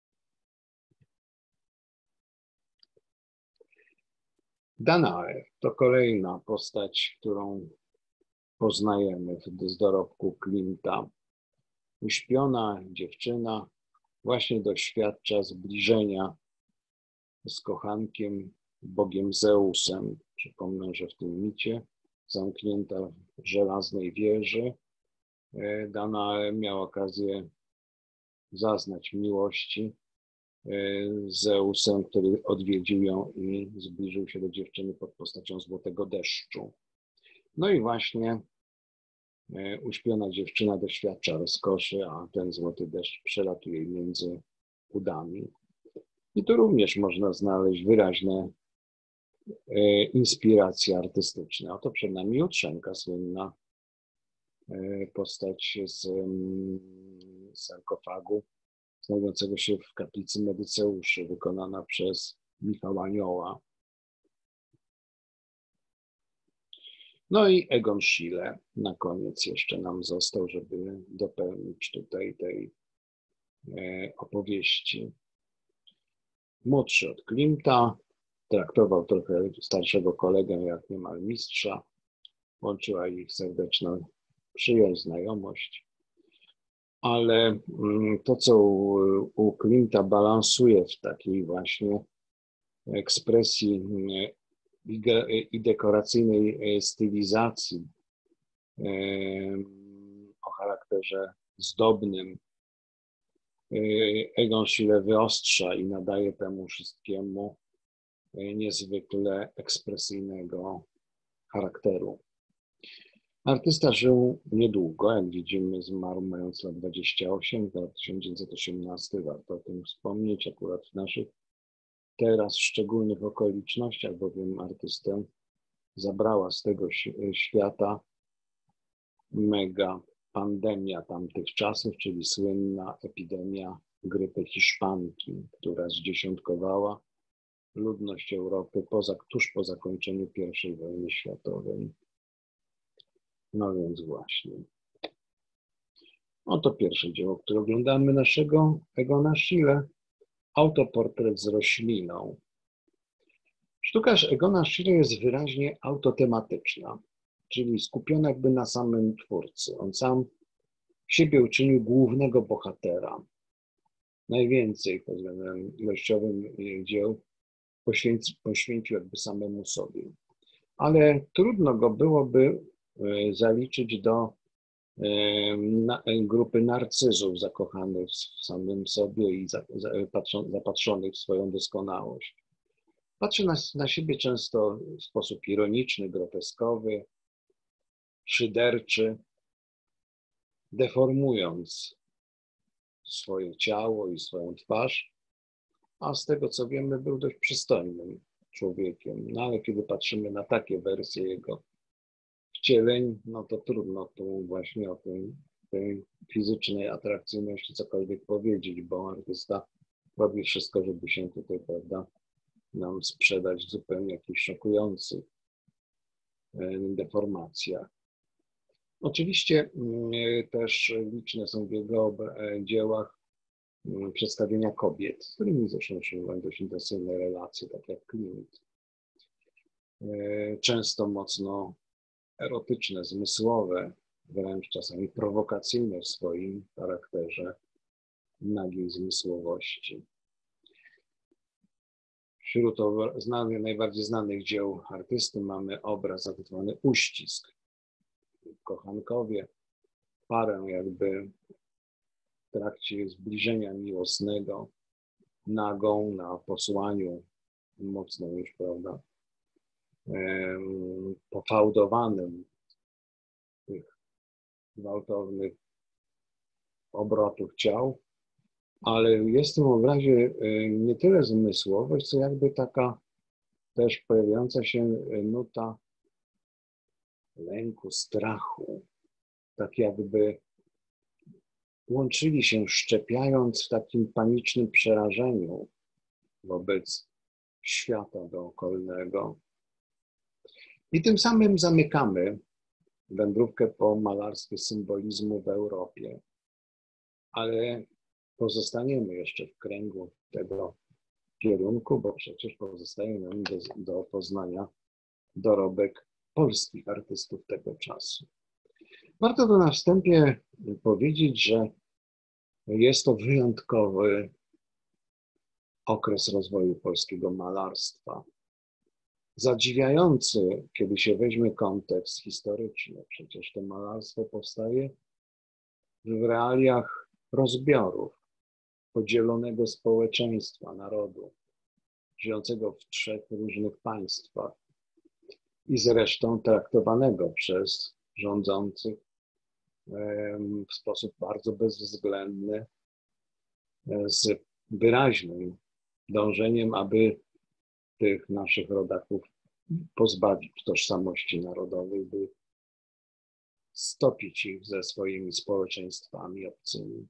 Danae to kolejna postać, którą poznajemy z dorobku Klimta. Uśpiona dziewczyna właśnie doświadcza zbliżenia z kochankiem, bogiem Zeusem. Przypomnę, że w tym micie, zamknięta w żelaznej wieży, Danae miała okazję zaznać miłości z Zeusem, który odwiedził ją i zbliżył się do dziewczyny pod postacią złotego deszczu. No i właśnie uśpiona dziewczyna doświadcza rozkoszy, a ten złoty deszcz przelatuje między udami. I tu również można znaleźć wyraźne inspiracje artystyczne. Oto przed nami Jutrzenka, słynna postać z sarkofagu znajdującego się w kaplicy Medyceuszy, wykonana przez Michała Anioła. No i Egon Schiele na koniec jeszcze nam został, żeby dopełnić tutaj tej opowieści. Młodszy od Klimta, traktował trochę starszego kolegę jak niemal mistrza, łączyła ich serdeczna przyjaźń, znajomość, ale to, co u Klimta balansuje w takiej właśnie ekspresji i dekoracyjnej stylizacji o charakterze zdobnym, Egon Schiele wyostrza i nadaje temu wszystkiemu niezwykle ekspresyjnego charakteru. Artysta żył niedługo, jak widzimy, zmarł mając lat 28, lat 1918, warto o tym wspomnieć, akurat w naszych teraz szczególnych okolicznościach, bowiem artystę zabrała z tego świata mega pandemia tamtych czasów, czyli słynna epidemia grypy hiszpanki, która zdziesiątkowała ludność Europy tuż po zakończeniu I wojny światowej. No więc właśnie. Oto pierwsze dzieło, które oglądamy naszego Egona Schiele, autoportret z rośliną. Sztuka Egona Schiele jest wyraźnie autotematyczna, czyli skupiona jakby na samym twórcy. On sam siebie uczynił głównego bohatera. Najwięcej pod względem ilościowym dzieł poświęcił jakby samemu sobie. Ale trudno go byłoby zaliczyć do grupy narcyzów zakochanych w samym sobie i zapatrzonych w swoją doskonałość. Patrzy na siebie często w sposób ironiczny, groteskowy, szyderczy, deformując swoje ciało i swoją twarz, a z tego co wiemy był dość przystojnym człowiekiem. No ale kiedy patrzymy na takie wersje jego wcieleń, no to trudno tu właśnie o tej fizycznej atrakcyjności cokolwiek powiedzieć, bo artysta robi wszystko, żeby się tutaj, prawda, nam sprzedać w zupełnie jakichś szokujących deformacjach. Oczywiście też liczne są w jego dziełach przedstawienia kobiet, z którymi zresztą utrzymywają dość intensywne relacje, tak jak Klimt. Często mocno erotyczne, zmysłowe, wręcz czasami prowokacyjne w swoim charakterze nagiej zmysłowości. Wśród najbardziej znanych dzieł artysty mamy obraz zatytułowany Uścisk. Kochankowie, parę jakby w trakcie zbliżenia miłosnego, nagą na posłaniu mocno już, prawda, pofałdowanym tych gwałtownych obrotów ciał, ale jest w tym obrazie nie tyle zmysłowość, co jakby taka też pojawiająca się nuta lęku, strachu, tak jakby łączyli się, szczepiając w takim panicznym przerażeniu wobec świata dookolnego. I tym samym zamykamy wędrówkę po malarstwie symbolizmu w Europie, ale pozostaniemy jeszcze w kręgu tego kierunku, bo przecież pozostaje nam do poznania dorobek polskich artystów tego czasu. Warto to na wstępie powiedzieć, że jest to wyjątkowy okres rozwoju polskiego malarstwa. Zadziwiający, kiedy się weźmie kontekst historyczny. Przecież to malarstwo powstaje w realiach rozbiorów, podzielonego społeczeństwa, narodu, żyjącego w 3 różnych państwach i zresztą traktowanego przez rządzących w sposób bardzo bezwzględny, z wyraźnym dążeniem, aby tych naszych rodaków pozbawić tożsamości narodowej, by stopić ich ze swoimi społeczeństwami obcymi.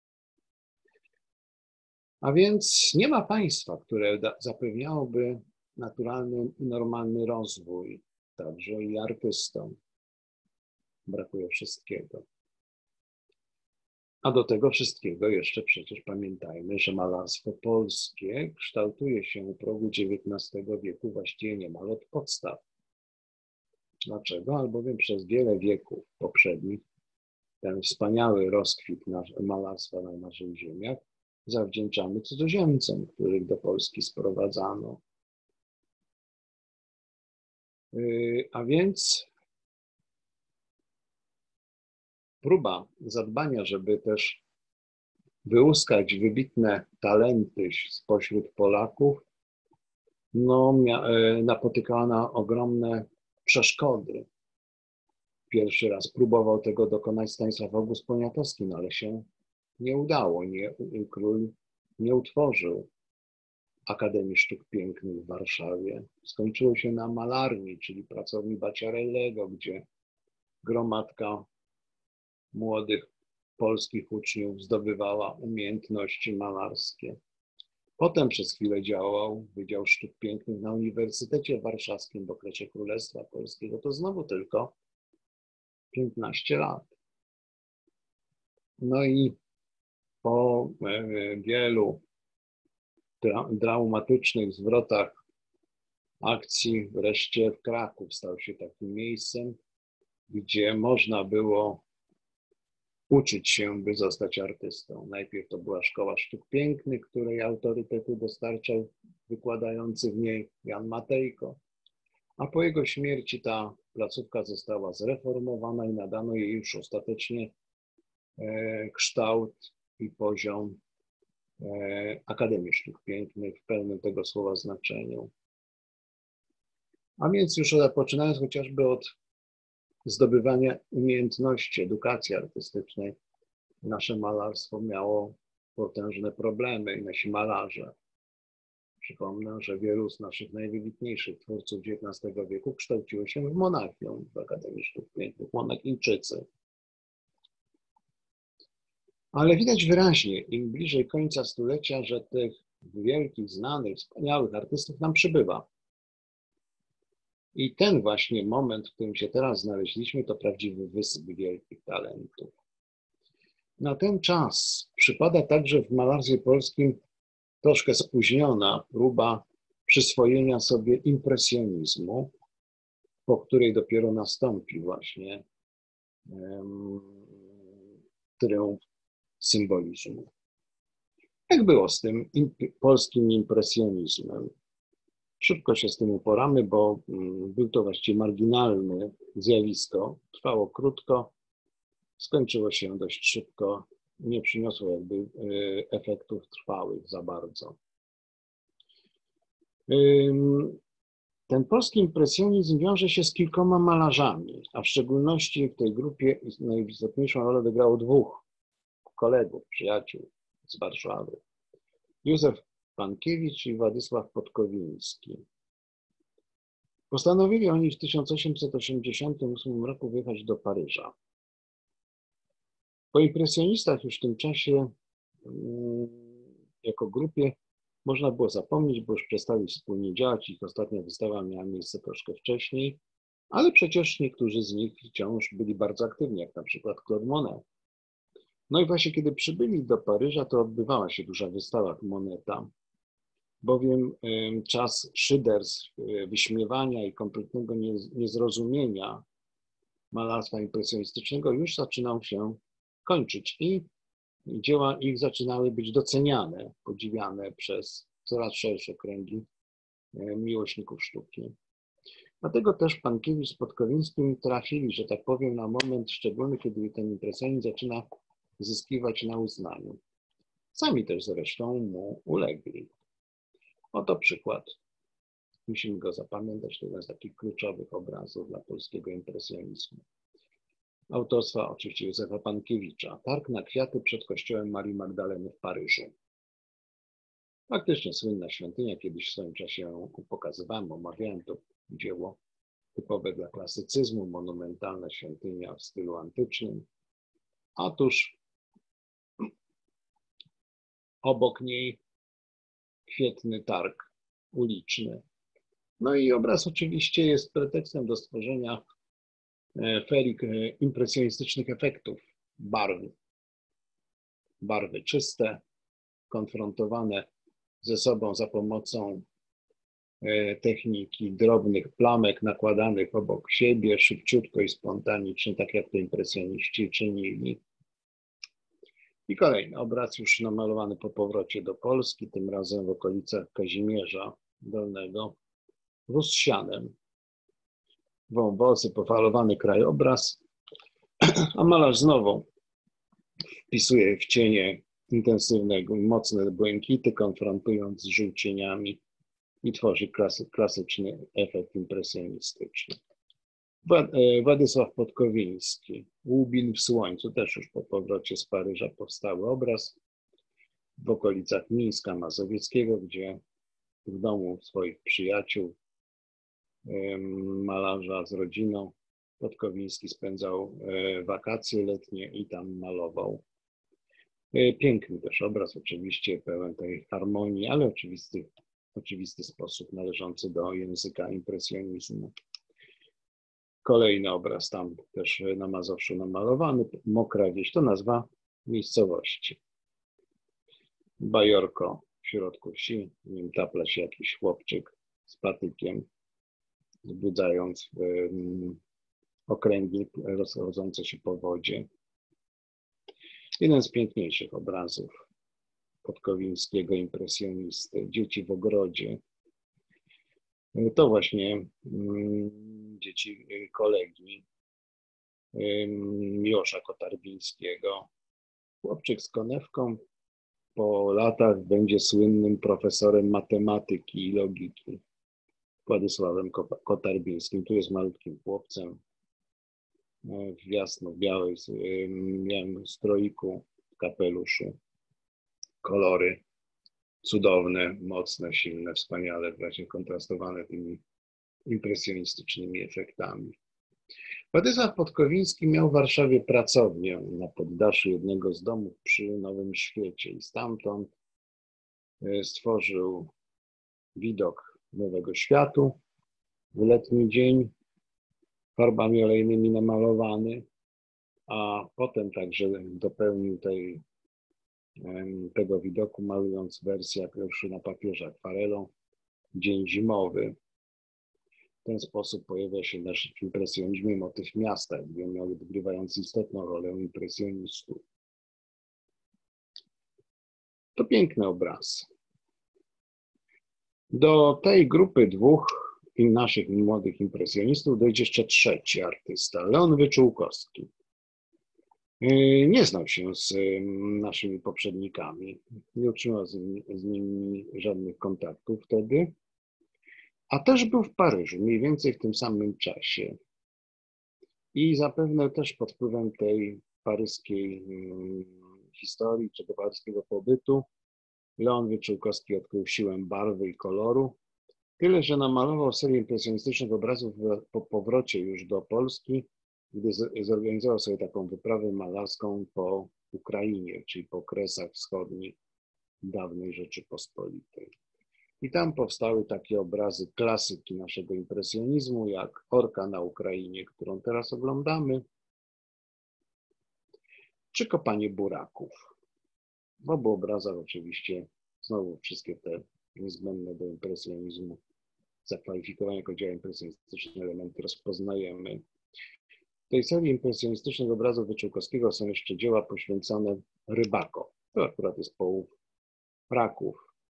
A więc nie ma państwa, które zapewniałoby naturalny i normalny rozwój, także i artystom. Brakuje wszystkiego. A do tego wszystkiego jeszcze przecież pamiętajmy, że malarstwo polskie kształtuje się u progu XIX wieku właściwie niemal od podstaw. Dlaczego? Albowiem przez wiele wieków poprzednich ten wspaniały rozkwit malarstwa na naszych ziemiach zawdzięczamy cudzoziemcom, których do Polski sprowadzano. A więc próba zadbania, żeby też wyłuskać wybitne talenty spośród Polaków, napotykała na ogromne przeszkody. Pierwszy raz próbował tego dokonać Stanisław August Poniatowski, ale się nie udało. Król nie utworzył Akademii Sztuk Pięknych w Warszawie. Skończyło się na malarni, czyli pracowni Baciarellego, gdzie gromadka młodych polskich uczniów zdobywała umiejętności malarskie. Potem przez chwilę działał Wydział Sztuk Pięknych na Uniwersytecie Warszawskim w okresie Królestwa Polskiego. To znowu tylko 15 lat. No i po wielu traumatycznych zwrotach akcji wreszcie Kraków stał się takim miejscem, gdzie można było uczyć się, by zostać artystą. Najpierw to była Szkoła Sztuk Pięknych, której autorytetu dostarczał wykładający w niej Jan Matejko, a po jego śmierci ta placówka została zreformowana i nadano jej już ostatecznie kształt i poziom Akademii Sztuk Pięknych w pełnym tego słowa znaczeniu. A więc już zaczynając chociażby od zdobywania umiejętności edukacji artystycznej, nasze malarstwo miało potężne problemy i nasi malarze. Przypomnę, że wielu z naszych najwybitniejszych twórców XIX wieku kształciło się w Monachium, w Akademii Sztuk Pięknych, Monachijczycy. Ale widać wyraźnie, im bliżej końca stulecia, że tych wielkich, znanych, wspaniałych artystów nam przybywa. I ten właśnie moment, w którym się teraz znaleźliśmy, to prawdziwy wysyp wielkich talentów. Na ten czas przypada także w malarstwie polskim troszkę spóźniona próba przyswojenia sobie impresjonizmu, po której dopiero nastąpi właśnie triumf symbolizmu. Jak było z tym polskim impresjonizmem? Szybko się z tym uporamy, bo był to właściwie marginalne zjawisko. Trwało krótko, skończyło się dość szybko, nie przyniosło jakby efektów trwałych za bardzo. Ten polski impresjonizm wiąże się z kilkoma malarzami, a w szczególności w tej grupie najistotniejszą rolę odegrało dwóch kolegów, przyjaciół z Warszawy. Józef Pankiewicz i Władysław Podkowiński. Postanowili oni w 1888 roku wyjechać do Paryża. Po impresjonistach już w tym czasie jako grupie można było zapomnieć, bo już przestali wspólnie działać. Ich ostatnia wystawa miała miejsce troszkę wcześniej, ale przecież niektórzy z nich wciąż byli bardzo aktywni, jak na przykład Claude Monet. No i właśnie kiedy przybyli do Paryża, to odbywała się duża wystawa Moneta, bowiem czas szyderstw, wyśmiewania i kompletnego niezrozumienia malarstwa impresjonistycznego już zaczynał się kończyć i dzieła ich zaczynały być doceniane, podziwiane przez coraz szersze kręgi miłośników sztuki. Dlatego też Pankiewicz z Podkowińskim trafili, że tak powiem, na moment szczególny, kiedy ten impresjonizm zaczyna zyskiwać na uznaniu. Sami też zresztą mu ulegli. Oto przykład. Musimy go zapamiętać, to jeden z takich kluczowych obrazów dla polskiego impresjonizmu. Autorstwa oczywiście Józefa Pankiewicza. Targ na kwiaty przed kościołem Marii Magdaleny w Paryżu. Faktycznie słynna świątynia, kiedyś w swoim czasie ją pokazywałem, omawiałem to dzieło typowe dla klasycyzmu, monumentalna świątynia w stylu antycznym. A tuż obok niej kwietny targ uliczny. No i obraz oczywiście jest pretekstem do stworzenia ferii impresjonistycznych efektów barwy. Barwy czyste, konfrontowane ze sobą za pomocą techniki drobnych plamek nakładanych obok siebie, szybciutko i spontanicznie, tak jak to impresjoniści czynili. I kolejny obraz już namalowany po powrocie do Polski, tym razem w okolicach Kazimierza Dolnego, rozsianem. Wąwozy, pofalowany krajobraz, a malarz znowu wpisuje w cienie intensywne, mocne błękity, konfrontując z żółcieniami i tworzy klasyczny efekt impresjonistyczny. Władysław Podkowiński, Łubin w słońcu, też już po powrocie z Paryża powstały obraz w okolicach Mińska Mazowieckiego, gdzie w domu swoich przyjaciół, malarza z rodziną, Podkowiński spędzał wakacje letnie i tam malował. Piękny też obraz, oczywiście pełen tej harmonii, ale oczywisty sposób należący do języka impresjonizmu. Kolejny obraz tam też na Mazowszu namalowany, Mokra Wieś, to nazwa miejscowości. Bajorko w środku wsi, w nim tapla się jakiś chłopczyk z patykiem, wzbudzając okręgi rozchodzące się po wodzie. Jeden z piękniejszych obrazów podkowińskiego impresjonisty, Dzieci w ogrodzie. To właśnie dzieci kolegi Miłosza Kotarbińskiego. Chłopczyk z konewką po latach będzie słynnym profesorem matematyki i logiki, Władysławem Kotarbińskim. Tu jest malutkim chłopcem w jasno-białym stroiku, kapeluszu. Kolory cudowne, mocne, silne, wspaniale, właśnie kontrastowane tymi impresjonistycznymi efektami. Władysław Podkowiński miał w Warszawie pracownię na poddaszu jednego z domów przy Nowym Świecie i stamtąd stworzył widok Nowego Światu w letni dzień, farbami olejnymi namalowany, a potem także dopełnił tego widoku, malując wersję już na papierze akwarelą, Dzień Zimowy. W ten sposób pojawia się nasz w impresjonizmie motyw miasta, odgrywając istotną rolę impresjonistów. To piękny obraz. Do tej grupy dwóch naszych młodych impresjonistów dojdzie jeszcze trzeci artysta, Leon Wyczółkowski. Nie znał się z naszymi poprzednikami, nie utrzymał z nimi żadnych kontaktów wtedy, a też był w Paryżu, mniej więcej w tym samym czasie. I zapewne też pod wpływem tej paryskiej historii, czy tego paryskiego pobytu, Leon Wyczółkowski odkrył siłę barwy i koloru. Tyle, że namalował serię impresjonistycznych obrazów po powrocie już do Polski, gdy zorganizował sobie taką wyprawę malarską po Ukrainie, czyli po Kresach Wschodnich dawnej Rzeczypospolitej. I tam powstały takie obrazy klasyki naszego impresjonizmu, jak Orka na Ukrainie, którą teraz oglądamy, czy Kopanie buraków. W obu obrazach oczywiście znowu wszystkie te niezbędne do impresjonizmu, zakwalifikowane jako dzieła impresjonistyczne elementy rozpoznajemy. W tej serii impresjonistycznych obrazów Wyczółkowskiego są jeszcze dzieła poświęcone rybakom. To akurat jest połów raków.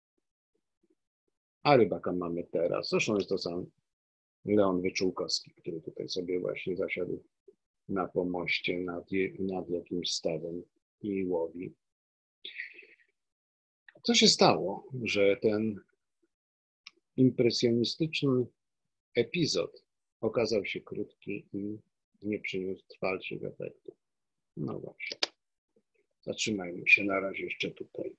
A rybaka mamy teraz. Zresztą jest to sam Leon Wyczółkowski, który tutaj sobie właśnie zasiadł na pomoście nad jakimś stawem i łowi. Co się stało, że ten impresjonistyczny epizod okazał się krótki i nie przyniósł trwalszych efektów? No właśnie. Zatrzymajmy się na razie jeszcze tutaj.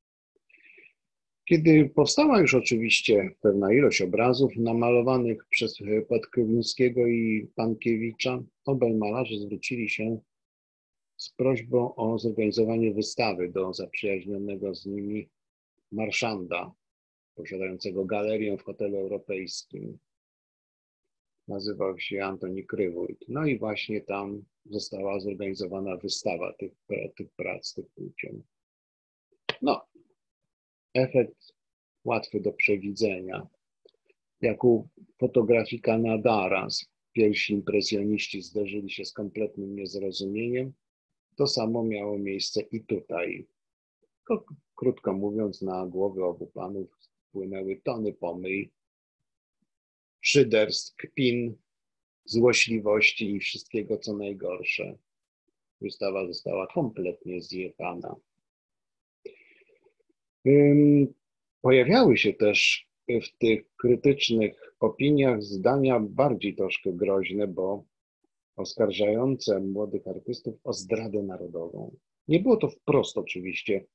Kiedy powstała już oczywiście pewna ilość obrazów namalowanych przez Podkowińskiego i Pankiewicza, obaj malarze zwrócili się z prośbą o zorganizowanie wystawy do zaprzyjaźnionego z nimi marszanda, posiadającego galerię w hotelu europejskim. Nazywał się Antoni Krywójt. No i właśnie tam została zorganizowana wystawa tych prac, tych płócien. No, efekt łatwy do przewidzenia. Jak u fotografika Nadara pierwsi impresjoniści zderzyli się z kompletnym niezrozumieniem, to samo miało miejsce i tutaj. Krótko mówiąc, na głowy obu panów spłynęły tony pomyj, szyderstw, kpin, złośliwości i wszystkiego, co najgorsze. Wystawa została kompletnie zjechana. Pojawiały się też w tych krytycznych opiniach zdania bardziej troszkę groźne, bo oskarżające młodych artystów o zdradę narodową. Nie było to wprost oczywiście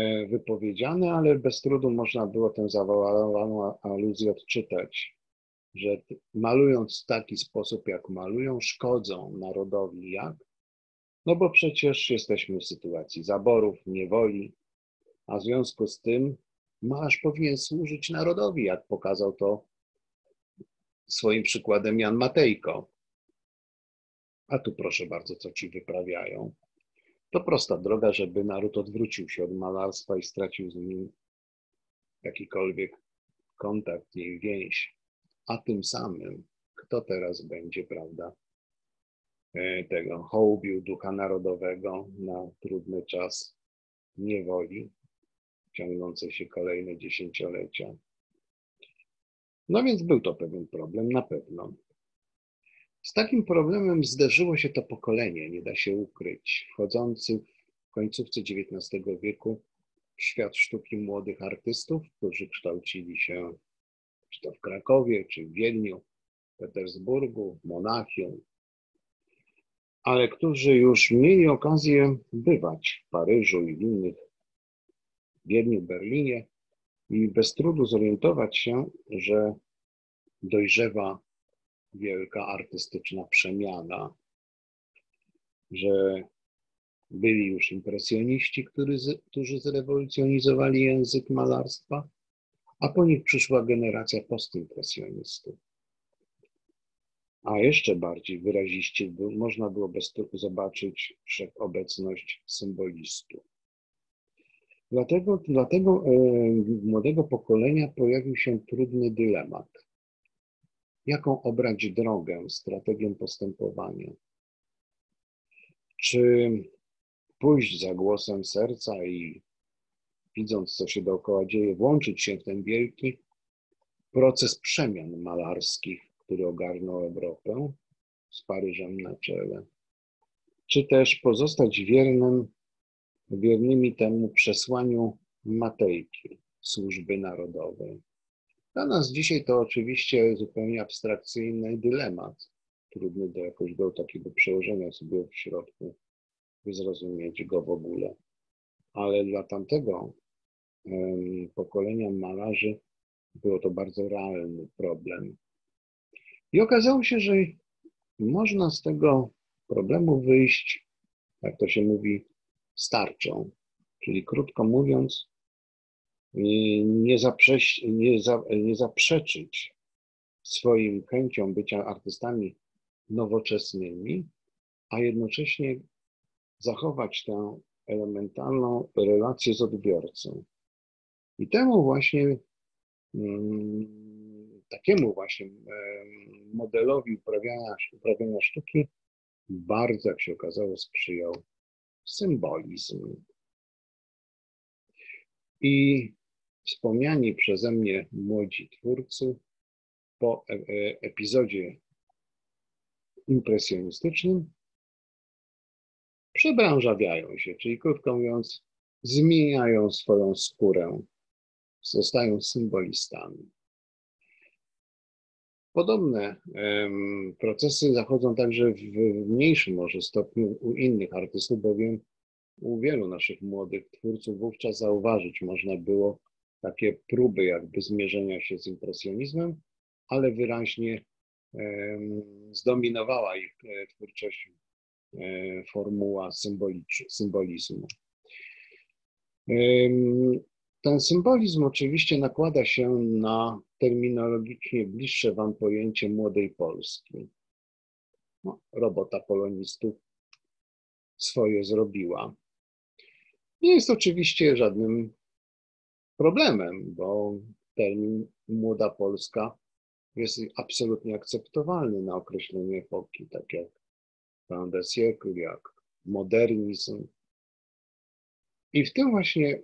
wypowiedziane, ale bez trudu można było tę zawołaną aluzję odczytać. że malując w taki sposób, jak malują, szkodzą narodowi. Jak? No bo przecież jesteśmy w sytuacji zaborów, niewoli, a w związku z tym malarz powinien służyć narodowi, jak pokazał to swoim przykładem Jan Matejko. A tu proszę bardzo, co ci wyprawiają. To prosta droga, żeby naród odwrócił się od malarstwa i stracił z nim jakikolwiek kontakt i więź. A tym samym, kto teraz będzie, prawda, tego hołubił ducha narodowego na trudny czas niewoli, ciągnącej się kolejne dziesięciolecia. No więc był to pewien problem, na pewno. Z takim problemem zderzyło się to pokolenie, nie da się ukryć, wchodzący w końcówce XIX wieku w świat sztuki młodych artystów, którzy kształcili się czy to w Krakowie, czy w Wiedniu, w Petersburgu, w Monachium, ale którzy już mieli okazję bywać w Paryżu i w innych, w Wiedniu, Berlinie i bez trudu zorientować się, że dojrzewa wielka artystyczna przemiana, że byli już impresjoniści, którzy zrewolucjonizowali język malarstwa, a po nich przyszła generacja postimpresjonistów. A jeszcze bardziej wyraziście można było zobaczyć wszechobecność symbolistów. Dlatego młodego pokolenia pojawił się trudny dylemat. Jaką obrać drogę, strategię postępowania? Czy pójść za głosem serca i widząc, co się dookoła dzieje, włączyć się w ten wielki proces przemian malarskich, który ogarnął Europę z Paryżem na czele? Czy też pozostać wiernymi temu przesłaniu Matejki, służby narodowej? Dla nas dzisiaj to oczywiście zupełnie abstrakcyjny dylemat, trudny do jakoś do takiego przełożenia sobie w środku, by zrozumieć go w ogóle. Ale dla tamtego pokolenia malarzy było to bardzo realny problem. I okazało się, że można z tego problemu wyjść, jak to się mówi, starczą. Czyli krótko mówiąc, nie zaprzeczyć swoim chęciom bycia artystami nowoczesnymi, a jednocześnie zachować tę elementarną relację z odbiorcą. I takiemu właśnie modelowi uprawiania sztuki bardzo, jak się okazało, sprzyjał symbolizm. I wspomniani przeze mnie młodzi twórcy po epizodzie impresjonistycznym przebranżawiają się, czyli krótko mówiąc, zmieniają swoją skórę, zostają symbolistami. Podobne procesy zachodzą także w mniejszym może stopniu u innych artystów, bowiem u wielu naszych młodych twórców wówczas zauważyć można było takie próby jakby zmierzenia się z impresjonizmem, ale wyraźnie zdominowała ich twórczość formuła symbolizmu. Ten symbolizm oczywiście nakłada się na terminologicznie bliższe wam pojęcie młodej Polski. No, robota polonistów swoje zrobiła. Nie jest oczywiście żadnym problemem, bo termin młoda Polska jest absolutnie akceptowalny na określenie epoki, tak jak fin de siècle, jak modernizm. I w tym właśnie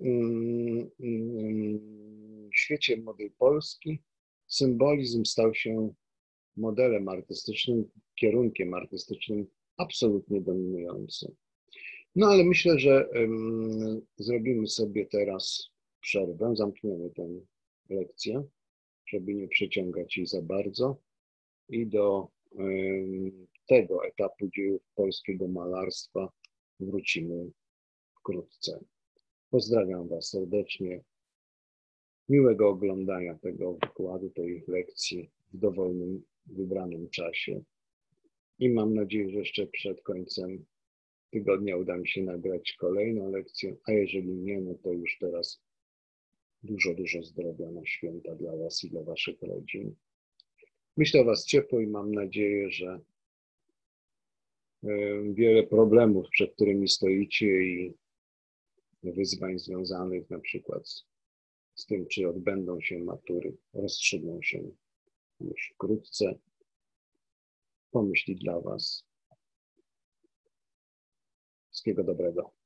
świecie młodej Polski symbolizm stał się modelem artystycznym, kierunkiem artystycznym absolutnie dominującym. No ale myślę, że zrobimy sobie teraz przerwę, zamkniemy tę lekcję, żeby nie przeciągać jej za bardzo i do tego etapu dziejów polskiego malarstwa wrócimy wkrótce. Pozdrawiam Was serdecznie. Miłego oglądania tego wykładu, tej lekcji. w dowolnym, wybranym czasie. I mam nadzieję, że jeszcze przed końcem tygodnia uda mi się nagrać kolejną lekcję, a jeżeli nie, no to już teraz dużo, dużo zdrowia na święta dla Was i dla Waszych rodzin. Myślę o Was ciepło i mam nadzieję, że wiele problemów, przed którymi stoicie i wyzwań związanych na przykład z tym, czy odbędą się matury, rozstrzygną się już wkrótce. Pomyśli dla Was. Wszystkiego dobrego.